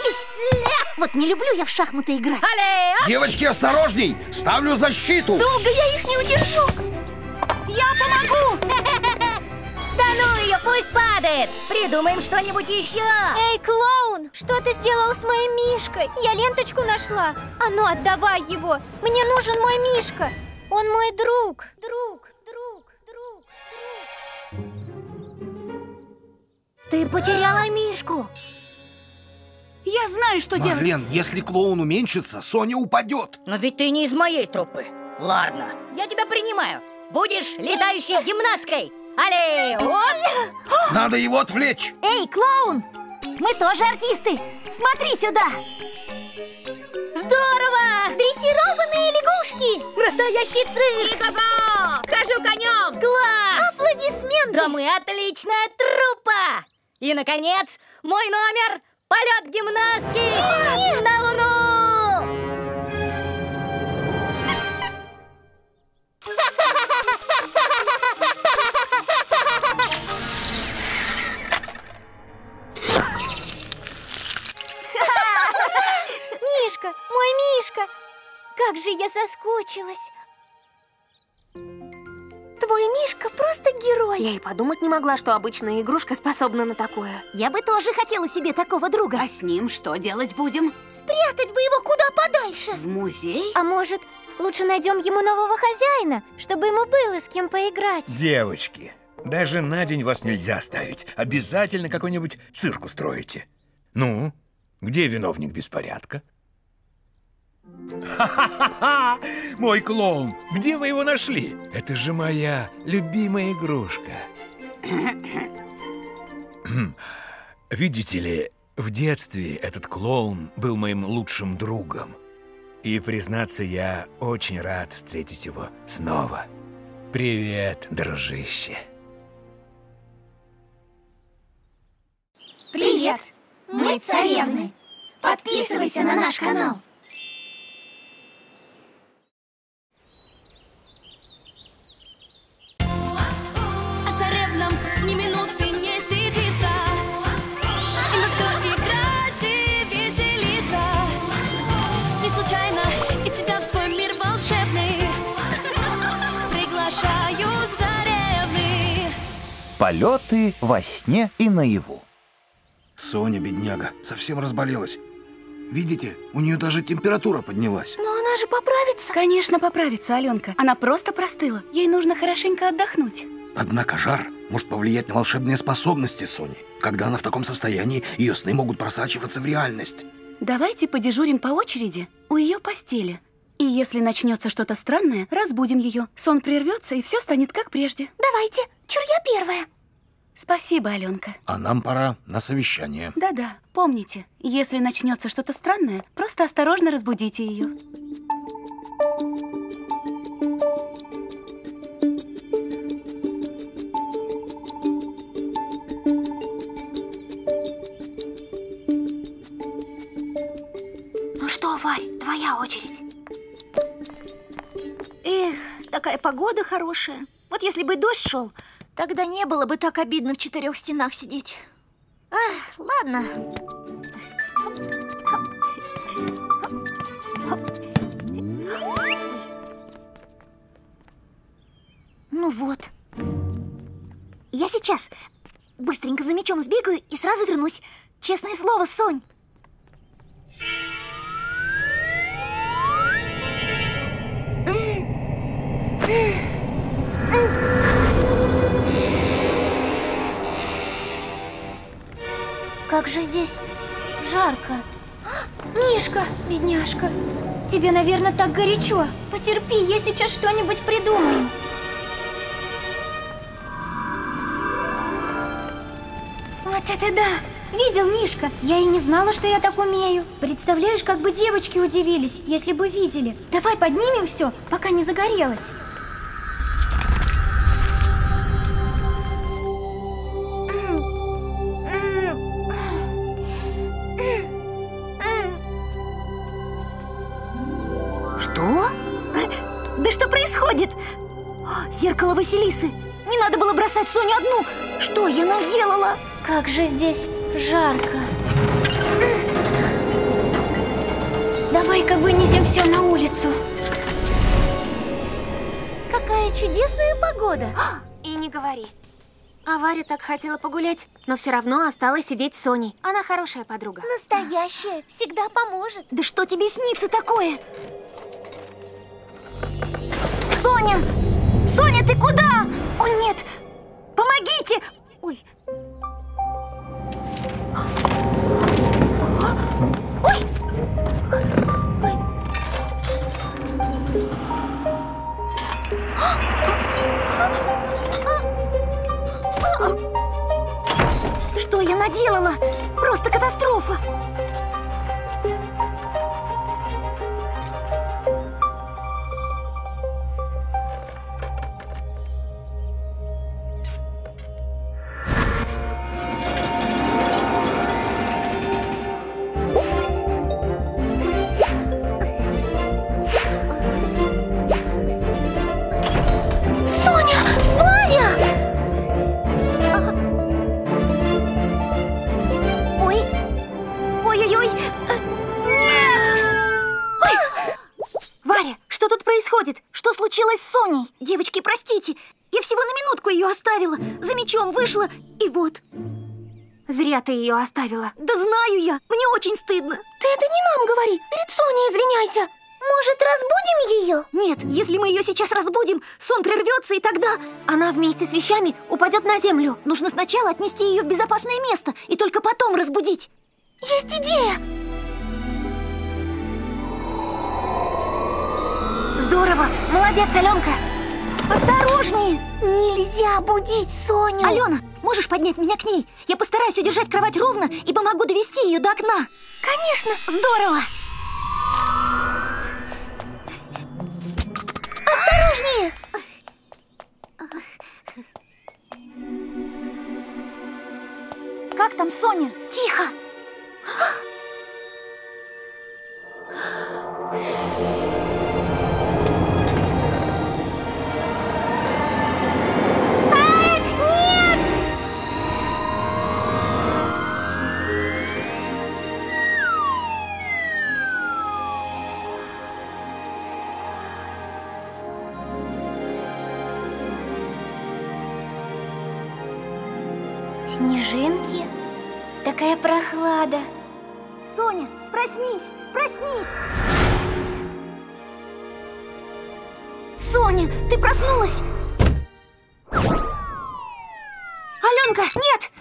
Садись! Вот не люблю я в шахматы играть. Девочки, осторожней! Ставлю защиту! Долго я их не удержу. Я помогу! Да ну ее, пусть падает! Придумаем что-нибудь еще! Эй, клоун, что ты сделал с моим Мишкой? Я ленточку нашла. А ну, отдавай его. Мне нужен мой Мишка. Он мой друг. Друг. Ты потеряла Мишку. Я знаю, что делать. Марлен, если клоун уменьшится, Соня упадет. Но ведь ты не из моей труппы. Ладно, я тебя принимаю. Будешь летающей гимнасткой. Алле, оп! Надо его отвлечь. Эй, клоун! Мы тоже артисты. Смотри сюда. Здорово! Дрессированные лягушки. Настоящий цирк! Го-го! Хожу конем! Класс! Аплодисменты. Да мы отличная труппа! И, наконец, мой номер — полет гимнастки на Луну! Мишка, мой Мишка. Как же я соскучилась. Твой Мишка просто герой. Я и подумать не могла, что обычная игрушка способна на такое. Я бы тоже хотела себе такого друга. А с ним что делать будем? Спрятать бы его куда подальше. В музей? А может, лучше найдем ему нового хозяина, чтобы ему было с кем поиграть? Девочки, даже на день вас нельзя оставить. Обязательно какой-нибудь цирк устроите. Ну, где виновник беспорядка? Ха-ха-ха! Мой клоун! Где вы его нашли? Это же моя любимая игрушка. Видите ли, в детстве этот клоун был моим лучшим другом. И, признаться, я очень рад встретить его снова. Привет, дружище. Привет! Мы царевны. Подписывайся на наш канал. А царевнам ни минуты не сидится, и на все играть и веселиться. Не случайно и тебя в свой мир волшебный приглашают царевны. Полеты во сне и наяву. Соня, бедняга, совсем разболелась. Видите, у нее даже температура поднялась. Но она же поправится. Конечно, поправится, Аленка. Она просто простыла. Ей нужно хорошенько отдохнуть. Однако жар может повлиять на волшебные способности Сони. Когда она в таком состоянии, ее сны могут просачиваться в реальность. Давайте подежурим по очереди у ее постели. И если начнется что-то странное, разбудим ее. Сон прервется, и все станет как прежде. Давайте, чур я первая. Спасибо, Аленка. А нам пора на совещание. Да-да, помните, если начнется что-то странное, просто осторожно разбудите ее. Ну что, Варь, твоя очередь. Эх, такая погода хорошая. Вот если бы дождь шел, тогда не было бы так обидно в 4 стенах сидеть. Ах, ладно. Ну вот. Я сейчас быстренько за мячом сбегаю и сразу вернусь. Честное слово, Сонь. Как же здесь жарко. Мишка, бедняжка, тебе, наверное, так горячо. Потерпи, я сейчас что-нибудь придумаю. Вот это да! Видел, Мишка? Я и не знала, что я так умею. Представляешь, как бы девочки удивились, если бы видели. Давай поднимем все, пока не загорелось. Что? Да что происходит? Зеркало Василисы. Не надо было бросать Соню одну. Что я наделала? Как же здесь жарко. Давай-ка вынесем все на улицу. Какая чудесная погода. И не говори. А Варя так хотела погулять, но все равно осталась сидеть с Соней. Она хорошая подруга. Настоящая, всегда поможет. Да что тебе снится такое? Соня! Соня, ты куда? О, нет! Помогите! Ой! Ой! Что я наделала? Просто катастрофа! Что случилось с Соней? Девочки, простите, я всего на минутку ее оставила. За мячом вышла, и вот. Зря ты ее оставила. Да знаю я, мне очень стыдно. Ты это не нам говори, перед Соней извиняйся. Может, разбудим ее? Нет, если мы ее сейчас разбудим, сон прервется, и тогда... Она вместе с вещами упадет на землю. Нужно сначала отнести ее в безопасное место, и только потом разбудить. Есть идея! Здорово! Молодец, Аленка! Осторожнее! Нельзя будить Соню! Алена, можешь поднять меня к ней? Я постараюсь удержать кровать ровно и помогу довести ее до окна. Конечно! Здорово! осторожнее. Как там Соня? Тихо. Снежинки? Такая прохлада. Соня, проснись, проснись! Соня, ты проснулась? Аленка, нет!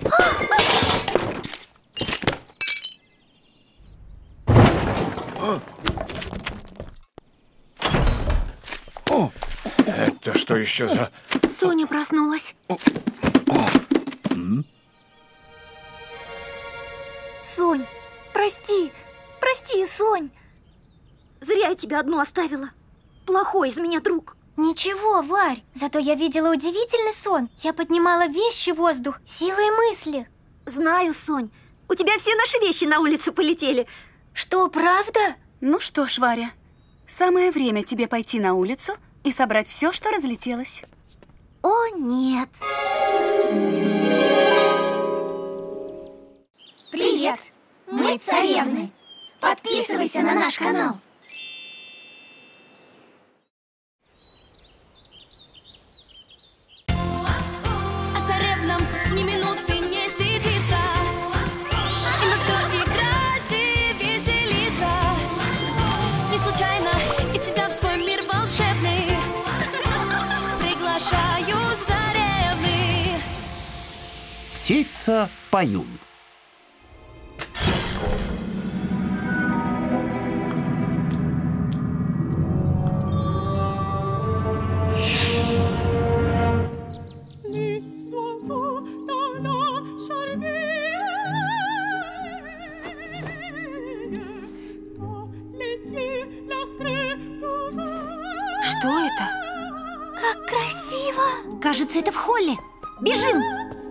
О, это что еще за... Соня проснулась. Сонь, прости, прости, Сонь. Зря я тебя одну оставила. Плохой из меня друг. Ничего, Варь, зато я видела удивительный сон. Я поднимала вещи в воздух силой мысли. Знаю, Сонь, у тебя все наши вещи на улице полетели. Что, правда? Ну что ж, Варя, самое время тебе пойти на улицу и собрать все, что разлетелось. О, нет. Привет! Мы царевны. Подписывайся на наш канал. А царевнам ни минуты не сидится. И на все играть и веселиться. Не случайно и тебя в свой мир волшебный приглашают царевны. Птица Паюн. Что это? Как красиво! Кажется, это в холле. Бежим!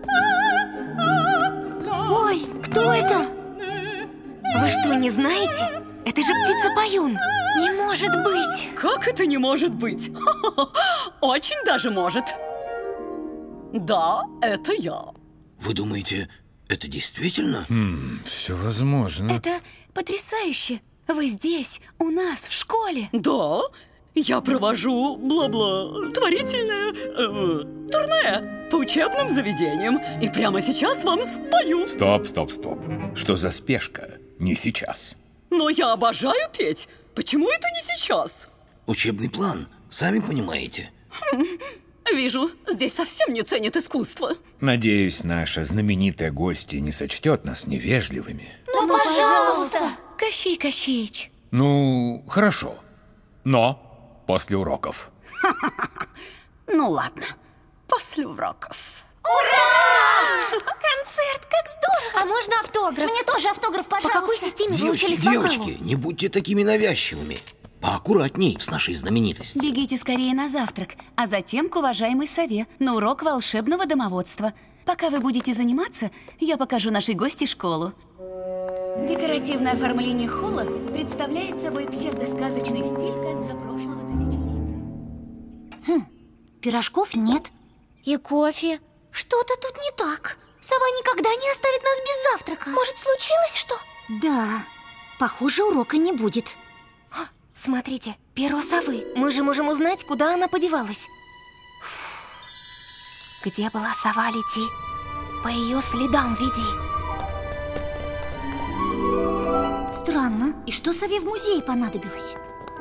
Ой, кто это? Вы что, не знаете? Это же птица Паюн. Не может быть. Как это не может быть? Очень даже может. Да, это я. Вы думаете, это действительно? Все возможно. Это потрясающе. Вы здесь, у нас, в школе. Да, я провожу творительное турне по учебным заведениям. И прямо сейчас вам спою. Стоп. Что за спешка? Не сейчас. Но я обожаю петь. Почему это не сейчас? Учебный план, сами понимаете. Вижу, здесь совсем не ценят искусство. Надеюсь, наша знаменитая гостья не сочтет нас невежливыми. Ну, пожалуйста! Кощей Кощеич. Ну, хорошо. Но после уроков. Ну ладно, после уроков. Ура! Концерт, как здорово! А можно автограф? Мне тоже автограф, пожалуйста. По какой системе вы учились Девочки, вокалу? не будьте такими навязчивыми. Поаккуратней с нашей знаменитостью. Бегите скорее на завтрак, а затем к уважаемой сове на урок волшебного домоводства. Пока вы будете заниматься, я покажу нашей гости школу. Декоративное оформление холла представляет собой псевдосказочный стиль конца прошлого тысячелетия. Пирожков нет. И кофе. Что-то тут не так. Сова никогда не оставит нас без завтрака. Может, случилось что? Да, похоже, урока не будет. Смотрите, перо совы. Мы же можем узнать, куда она подевалась. Где была сова, лети. По ее следам веди. Странно. И что сове в музее понадобилось?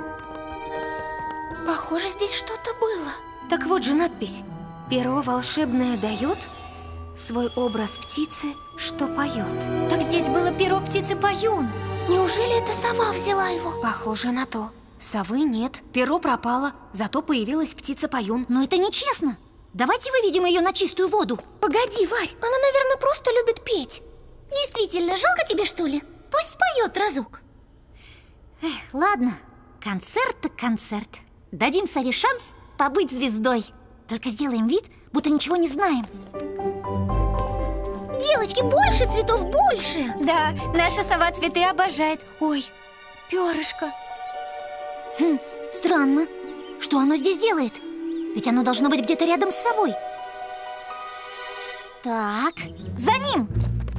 Похоже, здесь что-то было. Так вот же надпись. Перо волшебное дает свой образ птицы, что поет. Так здесь было перо птицы Паюн. Неужели это сова взяла его? Похоже на то. Совы нет, перо пропало, зато появилась птица Паюн. Но это нечестно. Давайте выведем ее на чистую воду. Погоди, Варь, она, наверное, просто любит петь. Действительно, жалко тебе, что ли? Пусть споет разок. Ладно, концерт так концерт. Дадим сове шанс побыть звездой. Только сделаем вид, будто ничего не знаем. Девочки, больше цветов, больше! Да, наша сова цветы обожает. Ой, перышко. Странно. Что оно здесь делает? Ведь оно должно быть где-то рядом с совой. Так, за ним!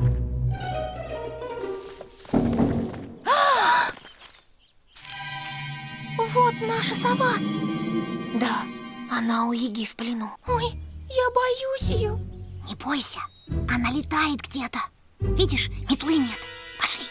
Вот наша сова. Да, она у Яги в плену. Ой, я боюсь ее. Не бойся, она летает где-то. Видишь, метлы нет. Пошли.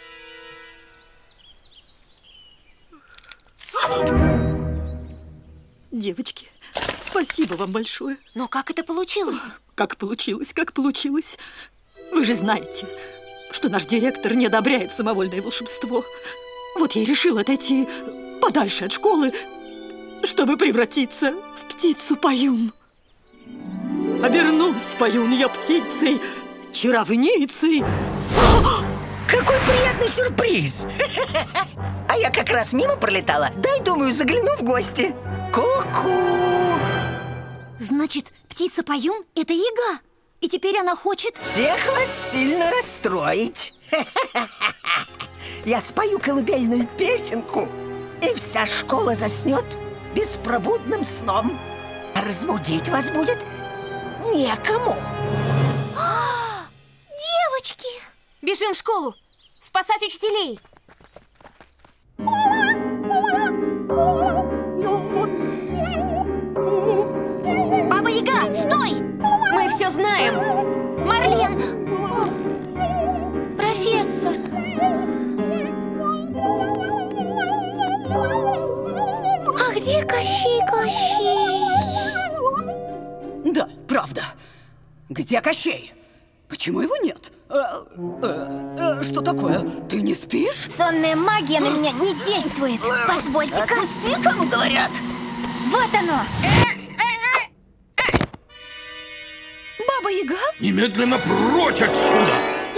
Девочки, спасибо вам большое. Но как это получилось? Как получилось, как получилось. Вы же знаете, что наш директор не одобряет самовольное волшебство. Вот я и решила отойти подальше от школы, чтобы превратиться в птицу Паюн. Обернулась Паюн я птицей, чаровницей. Какой приятный сюрприз! А я как раз мимо пролетала. Дай, думаю, загляну в гости. Ку-ку! Значит, птица Паюн – это Яга. И теперь она хочет... Всех вас сильно расстроить. Я спою колыбельную песенку, и вся школа заснет беспробудным сном. Разбудить вас будет некому. Девочки! Бежим в школу! Спасать учителей! Баба Яга, стой! Мы все знаем! Марлен! Профессор! А где Кощей? Да, правда. Где Кощей? Почему его нет? Что такое? Ты не спишь? Сонная магия на меня не действует. Позвольте-ка. Отпусти, кому говорят. Вот оно. Баба Яга? Немедленно прочь отсюда!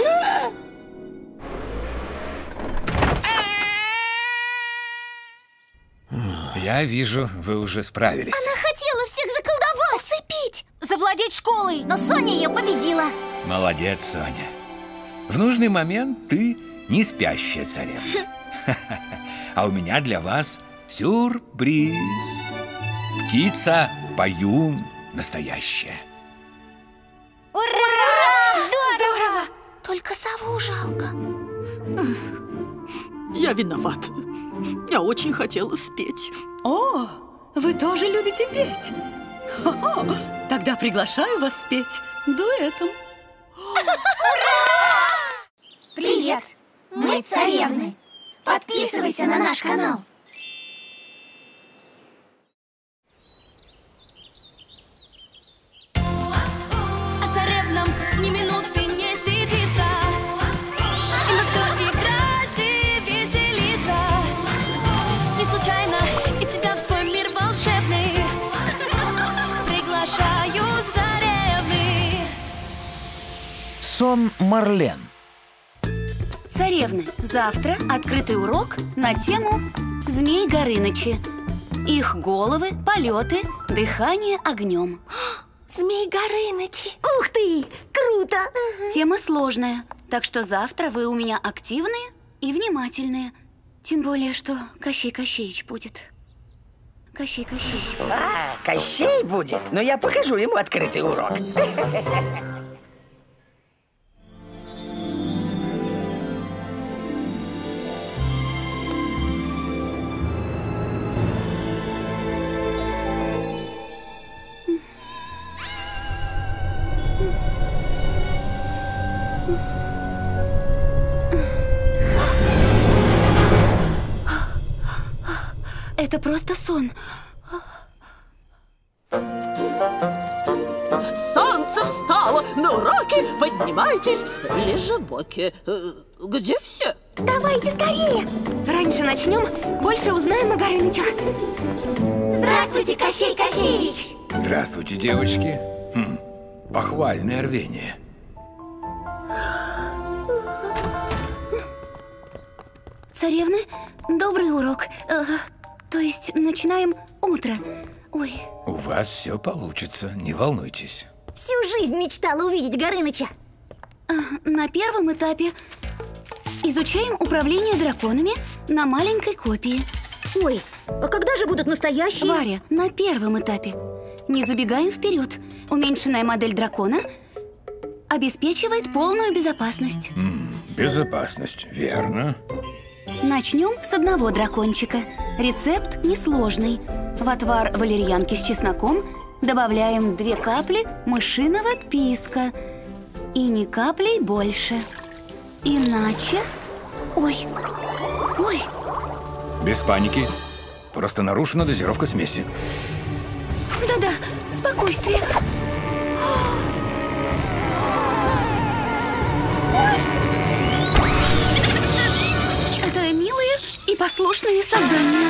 Я вижу, вы уже справились. Она хотела всех заколдовать, усыпить, завладеть школой. Но Соня ее победила. Молодец, Соня. В нужный момент ты не спящая царевна. А у меня для вас сюрприз. Птица Паюн настоящая. Ура! Здорово! Только сову жалко. Я виноват. Я очень хотела спеть. О, вы тоже любите петь? Хо-хо. Тогда приглашаю вас спеть дуэтом. Привет! Мы царевны. Подписывайся на наш канал. А царевнам ни минуты не сидится. И на все играть и веселиться. Не случайно и тебя в свой мир волшебный приглашают царевны. Сон Марлен. Царевны, завтра открытый урок на тему Змей Горынычи. Их головы, полеты, дыхание огнем. Змей Горынычи. Ух ты, круто! Тема сложная, так что завтра вы у меня активные и внимательные. Тем более, что Кощей Кощеич будет. Кощей Кощеич будет. А, Кощей будет? Но я покажу ему открытый урок. Это просто сон. Солнце встало на уроки, поднимайтесь, лежебоки. Где все? Давайте скорее. Раньше начнем, больше узнаем о Горынычах. Здравствуйте, Кощей Кощеич. Здравствуйте, девочки. Похвальное рвение. Царевны, добрый урок. То есть начинаем утро. Ой. У вас все получится, не волнуйтесь. Всю жизнь мечтала увидеть Горыныча. На первом этапе изучаем управление драконами на маленькой копии. Ой, а когда же будут настоящие? Варя, на первом этапе. Не забегаем вперед. Уменьшенная модель дракона обеспечивает полную безопасность. Безопасность, верно. Начнем с одного дракончика. Рецепт несложный. В отвар валерьянки с чесноком добавляем 2 капли мышиного писка. И ни каплей больше. Иначе... Ой! Ой! Без паники. Просто нарушена дозировка смеси. Да-да, спокойствие. Это милые и послушные создания.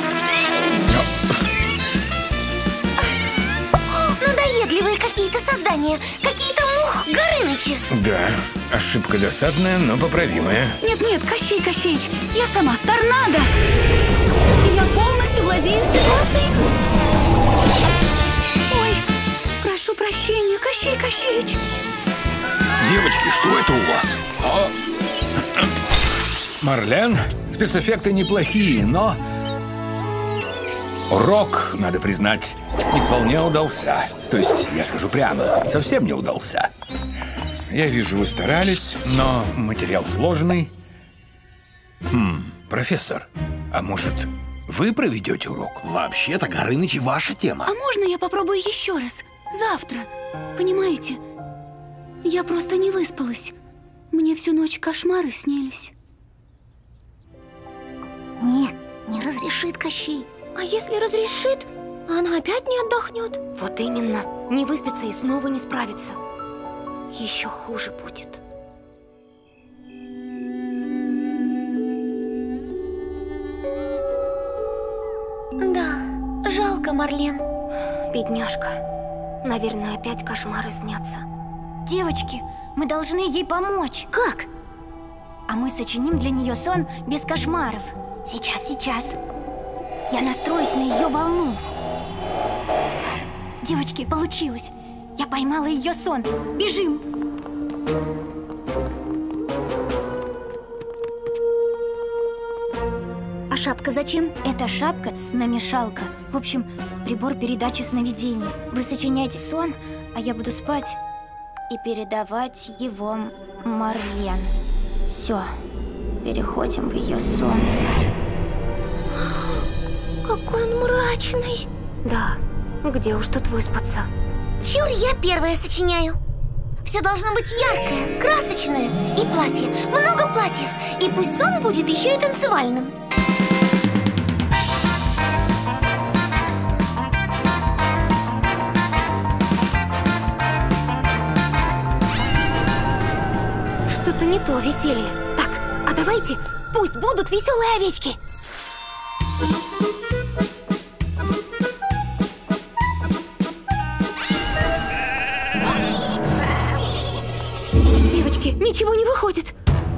Надоедливые какие-то создания. Какие-то Горынычи. Да, ошибка досадная, но поправимая. Нет, Кощей Кощеич, я сама торнадо. Я полностью владею ситуацией. Ой, прошу прощения, Кощей Кощеич. Девочки, что это у вас? Марлен, спецэффекты неплохие, но... Урок, надо признать, не вполне удался. То есть, я скажу прямо, совсем не удался. Я вижу, вы старались, но материал сложный. Профессор, а может, вы проведете урок? Вообще-то Горыныч ваша тема. А можно я попробую еще раз? Завтра. Понимаете? Я просто не выспалась. Мне всю ночь кошмары снились. Не разрешит Кощей. А если разрешит, она опять не отдохнет? Вот именно. Не выспится и снова не справится. Еще хуже будет. Да, жалко Марлен. Бедняжка. Наверное, опять кошмары снятся. Девочки, мы должны ей помочь. Как? А мы сочиним для нее сон без кошмаров. Сейчас. Я настроюсь на ее волну. Девочки, получилось. Я поймала ее сон. Бежим. А шапка зачем? Это шапка сномешалка. В общем, прибор передачи сновидений. Вы сочиняете сон, а я буду спать и передавать его Марлен. Все, переходим в ее сон. Какой он мрачный. Да, где уж тут выспаться? Чур, я первая сочиняю. Все должно быть яркое, красочное. И платье, много платьев. И пусть сон будет еще и танцевальным. Что-то не то веселье. Так, а давайте, пусть будут веселые овечки. Девочки, ничего не выходит.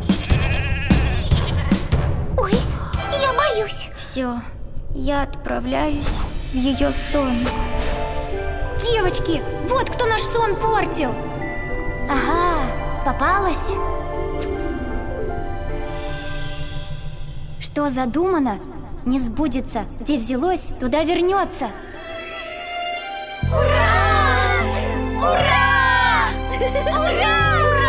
Ой, я боюсь. Все, я отправляюсь в ее сон. Девочки, вот кто наш сон портил. Ага, попалась. Что задумано, не сбудется. Где взялось, туда вернется. Ура! Ура! Ура!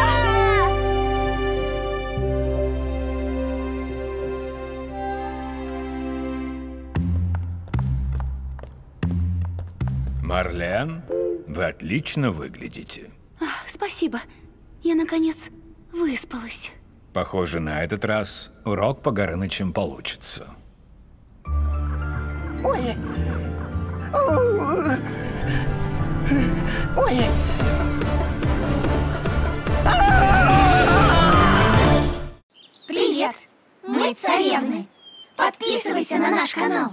Марлен, вы отлично выглядите. Спасибо. Я, наконец, выспалась. Похоже, на этот раз урок по Горынычам получится. Ой. Ой. Привет! Мы царевны. Подписывайся на наш канал.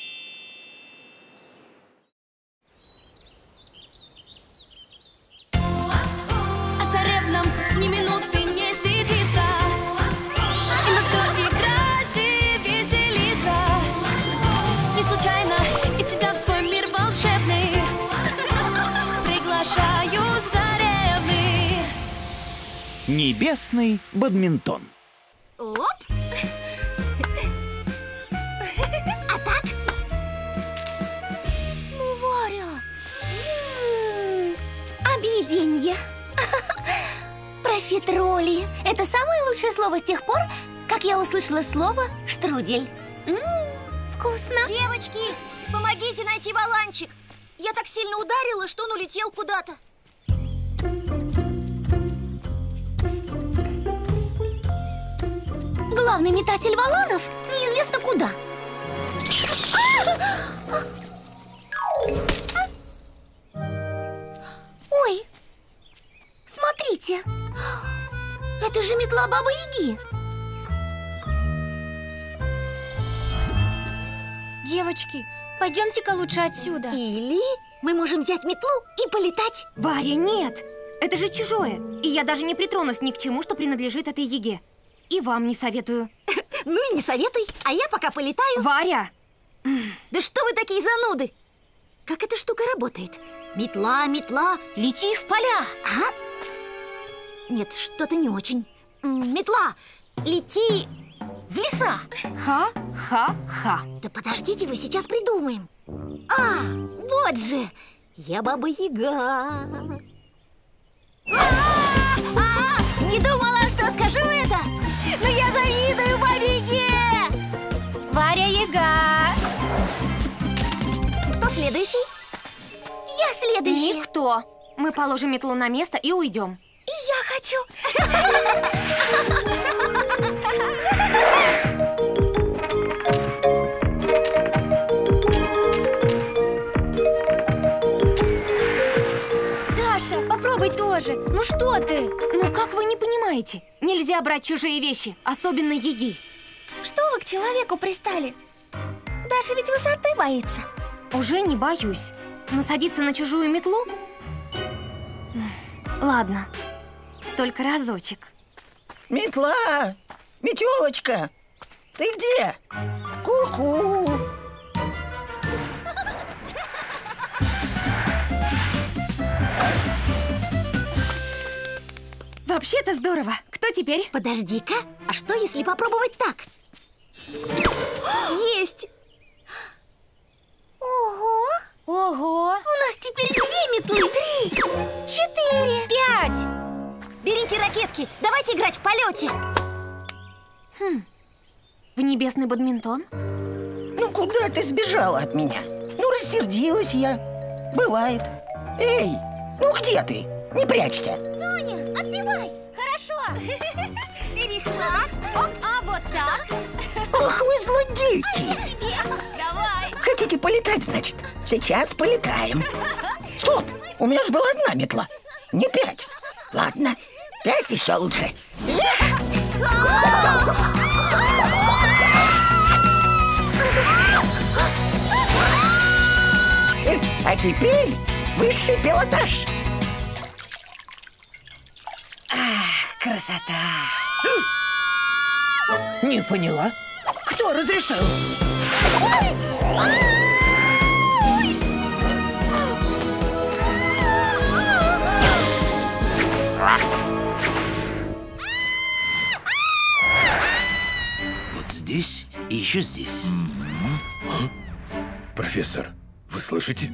А царевнам ни минуты не сидится. И на все играть и веселиться. Не случайно и тебя в свой мир волшебный Небесный бадминтон. Оп! А так? Ну, Варя. Объеденье. Профитроли. Это самое лучшее слово с тех пор, как я услышала слово штрудель. Вкусно. Девочки, помогите найти валанчик. Я так сильно ударила, что он улетел куда-то. Главный метатель валанов неизвестно куда. Ой, смотрите. Это же метла Бабы-Яги. Девочки, пойдемте-ка лучше отсюда. Или мы можем взять метлу и полетать. Варя, нет! Это же чужое. И я даже не притронусь ни к чему, что принадлежит этой Яге. И вам не советую. Ну и не советуй, а я пока полетаю. Варя! Да что вы такие зануды? Как эта штука работает? Метла, метла, лети в поля. Ага. Нет, что-то не очень. Метла, лети в леса. Ха-ха-ха. Да подождите, вы сейчас придумаем. А, вот же, я Баба-Яга. Не думала, что скажу это, но я завидую Бабе-Яге. Варя-Яга. Кто следующий? Я следующий. Никто. Мы положим метлу на место и уйдем. И я хочу. Даша, попробуй тоже. Ну что ты? Ну как вы не понимаете? Нельзя брать чужие вещи, особенно Яги. Что вы к человеку пристали? Даша ведь высоты боится. Уже не боюсь. Но садиться на чужую метлу? Ладно, только разочек. Метла! Метелочка! Ты где? Ку-ку! Вообще-то здорово. Кто теперь? Подожди-ка, а что если попробовать так? Есть! Ого! Ого! У нас теперь 2 метлы. 3, 4, 5. Берите ракетки, давайте играть в полете. В небесный бадминтон? Ну куда ты сбежала от меня? Ну рассердилась я. Бывает. Эй, ну где ты? Не прячься. Соня, отбивай. Хорошо. Перехват. Оп, А вот так. Ах вы злодейки. Тебе. Давай. Хотите полетать, значит? Сейчас полетаем. Стоп, у меня же была одна метла. Не 5. Ладно, 5 еще лучше. А теперь высший пилотаж. Ах, красота! Не поняла? Кто разрешил? Вот здесь и еще здесь. Профессор, вы слышите?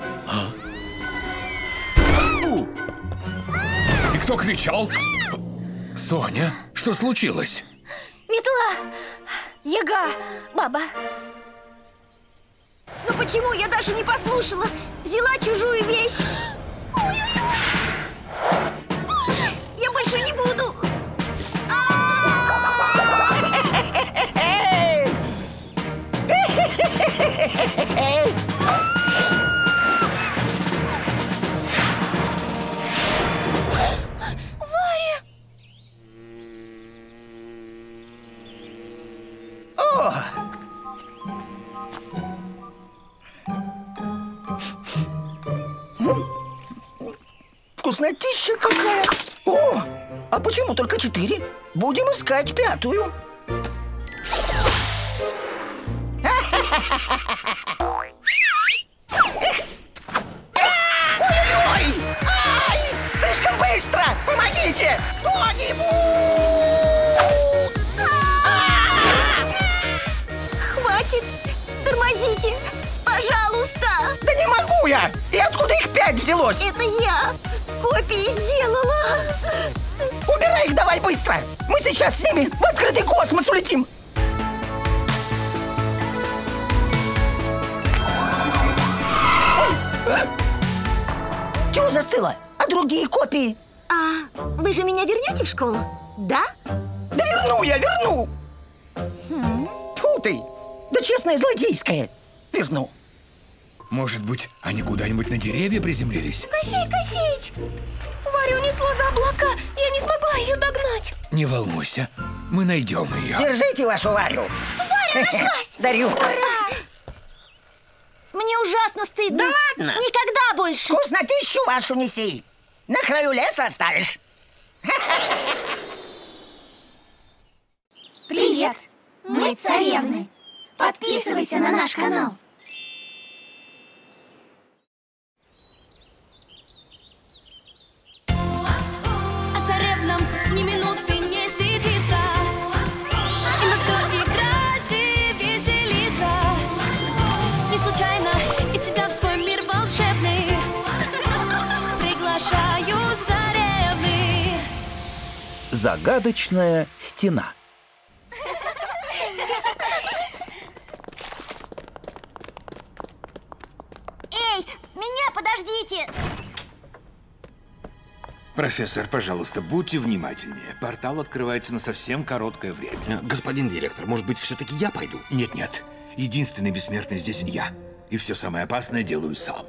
И кто кричал? Соня, что случилось? Метла. Яга. Баба. Ну почему я даже не послушала? Взяла чужую вещь. Я больше не буду. Варя. О! Вкуснотища какая! О! А почему только 4? Будем искать 5-ю. Ой-ой-ой! Ай! Слишком быстро! Помоги! Помогите! Кто-нибудь! Хватит! Тормозите! Пожалуйста! Да не могу я! И откуда их 5 взялось? Это я! Копии сделала! Убирай их давай быстро! Мы сейчас с ними в открытый космос улетим! Чего застыла? А другие копии? А вы же меня вернете в школу? Да? Да верну я, верну! Тьфу ты! Да честная злодейская! Верну. Может быть, они куда-нибудь на деревья приземлились? Кощей Кощеич! Варю унесло за облака, я не смогла ее догнать. Не волнуйся, мы найдем ее. Держите вашу Варю. Варя нашлась! Дарю. Ура! Мне ужасно стыдно. Да ладно? Никогда больше. Вкуснотищу вашу неси. На краю леса оставишь. Привет! Мы царевны. Подписывайся на наш канал. А царевнам ни минуты не сидится, и на все играть и веселиться. Не случайно и тебя в свой мир волшебный приглашают царевны. Загадочная стена. Эй, меня подождите! Профессор, пожалуйста, будьте внимательнее. Портал открывается на совсем короткое время. Господин директор, может быть, все-таки я пойду? Нет-нет. Единственный бессмертный здесь я. И все самое опасное делаю сам.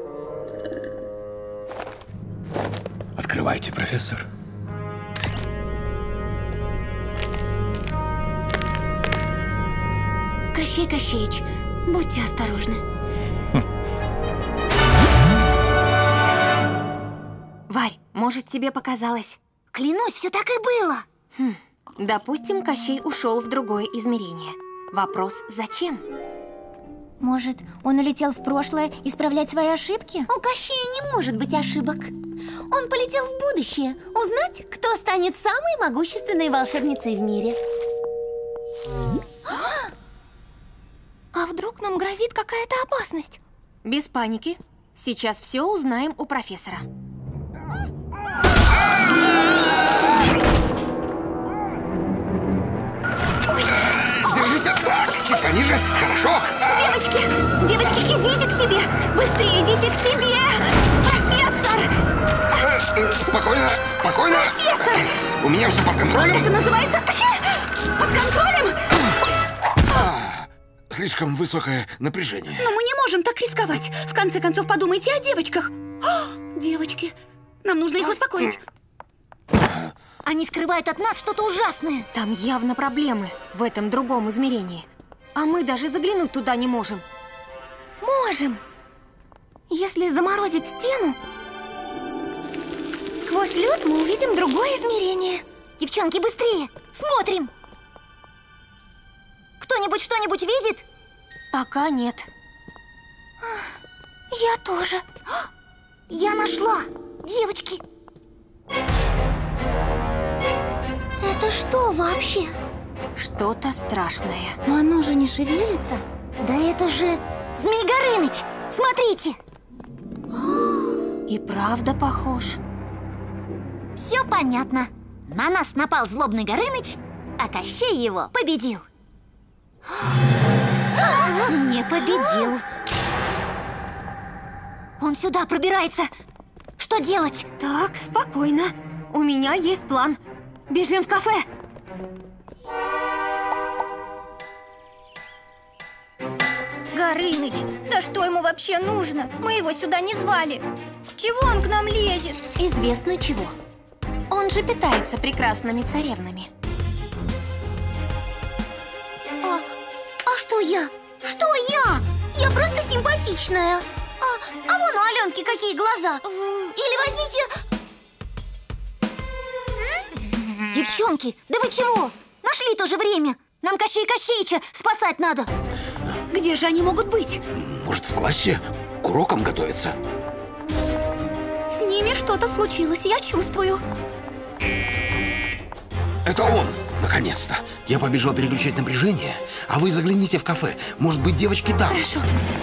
Открывайте, профессор. Кощей Кощеич, будьте осторожны. Варь, может, тебе показалось? Клянусь, все так и было. Допустим, Кощей ушел в другое измерение. Вопрос, зачем? Может, он улетел в прошлое исправлять свои ошибки? У Кощея не может быть ошибок. Он полетел в будущее узнать, кто станет самой могущественной волшебницей в мире. А вдруг нам грозит какая-то опасность? Без паники. Сейчас все узнаем у профессора. Держите так, чуть пониже, хорошо. Девочки, идите к себе! Быстрее идите к себе! Профессор! Спокойно, спокойно. Профессор! У меня все под контролем. Это называется под контролем? Слишком высокое напряжение. Но мы не можем так рисковать. В конце концов, подумайте о девочках. Девочки, нам нужно их успокоить. Они скрывают от нас что-то ужасное. Там явно проблемы в этом другом измерении. А мы даже заглянуть туда не можем. Можем! Если заморозить стену, сквозь лед мы увидим другое измерение. Девчонки, быстрее! Смотрим! Кто-нибудь что-нибудь видит? Пока нет. Я тоже. Я нашла! Девочки! Это что вообще? Что-то страшное. Но оно же не шевелится. Да это же Змей Горыныч! Смотрите! И правда похож. Все понятно. На нас напал злобный Горыныч, а Кощей его победил. Не победил. Он сюда пробирается. Что делать? Так, спокойно. У меня есть план. Бежим в кафе. Горыныч, да что ему вообще нужно? Мы его сюда не звали. Чего он к нам лезет? Известно чего. Он же питается прекрасными царевнами. А что я? Что я? Я просто симпатичная. А вон у Аленки какие глаза. Или возьмите... Девчонки, да вы чего? Нашли тоже время. Нам Кощей Кощеича спасать надо. Где же они могут быть? Может, в классе к урокам готовятся? С ними что-то случилось, я чувствую. Это он! Наконец-то! Я побежал переключать напряжение, а вы загляните в кафе. Может быть, девочки там. Хорошо.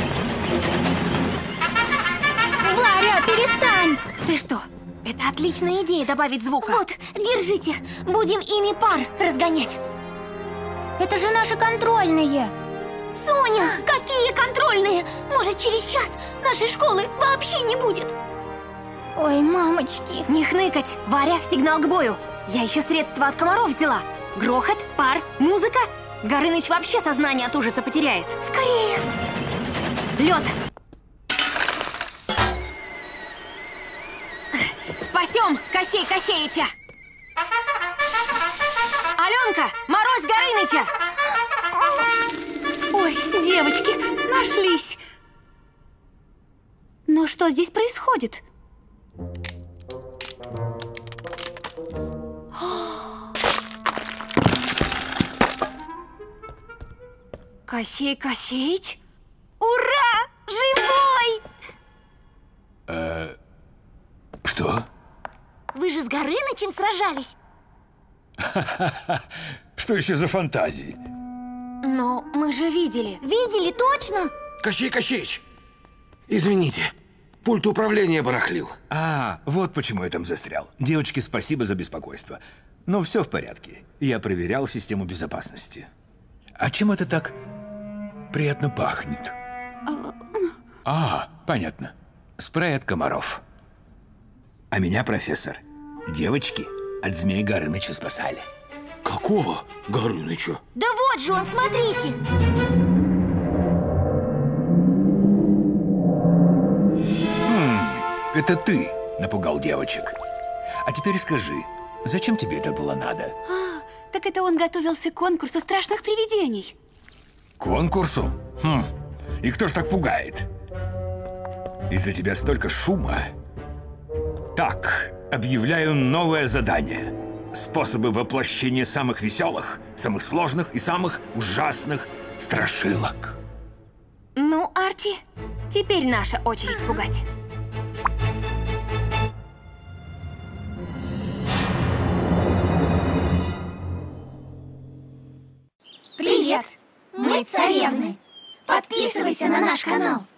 Варя, перестань! Ты что? Это отличная идея добавить звука. Вот, держите. Будем ими пар разгонять. Это же наши контрольные. Соня, какие контрольные? Может, через час нашей школы вообще не будет? Ой, мамочки. Не хныкать! Варя, сигнал к бою. Я еще средства от комаров взяла. Грохот, пар, музыка. Горыныч вообще сознание от ужаса потеряет. Скорее! Лед! Спасем Кощей Кощеича! Аленка, морозь Горыныча! Ой, девочки, нашлись. Но что здесь происходит? Кощей Кощеич? Ура! Живой! Что? Вы же с Горынычем сражались. Что еще за фантазии? Но мы же видели. Видели, точно? Кощей Кощеич! Извините, пульт управления барахлил. А, вот почему я там застрял. Девочки, спасибо за беспокойство. Но все в порядке. Я проверял систему безопасности. А чем это так приятно пахнет? А, понятно. Спрей от комаров. А меня, профессор, девочки от змея Горыныча спасали. Какого Горыныча? Да вот же он, смотрите! Это ты напугал девочек. А теперь скажи, зачем тебе это было надо? Так это он готовился к конкурсу страшных привидений. Конкурсу? И кто ж так пугает? Из-за тебя столько шума. Так, объявляю новое задание. Способы воплощения самых веселых, самых сложных и самых ужасных страшилок. Ну, Арчи, теперь наша очередь пугать. Привет! Мы царевны. Подписывайся на наш канал.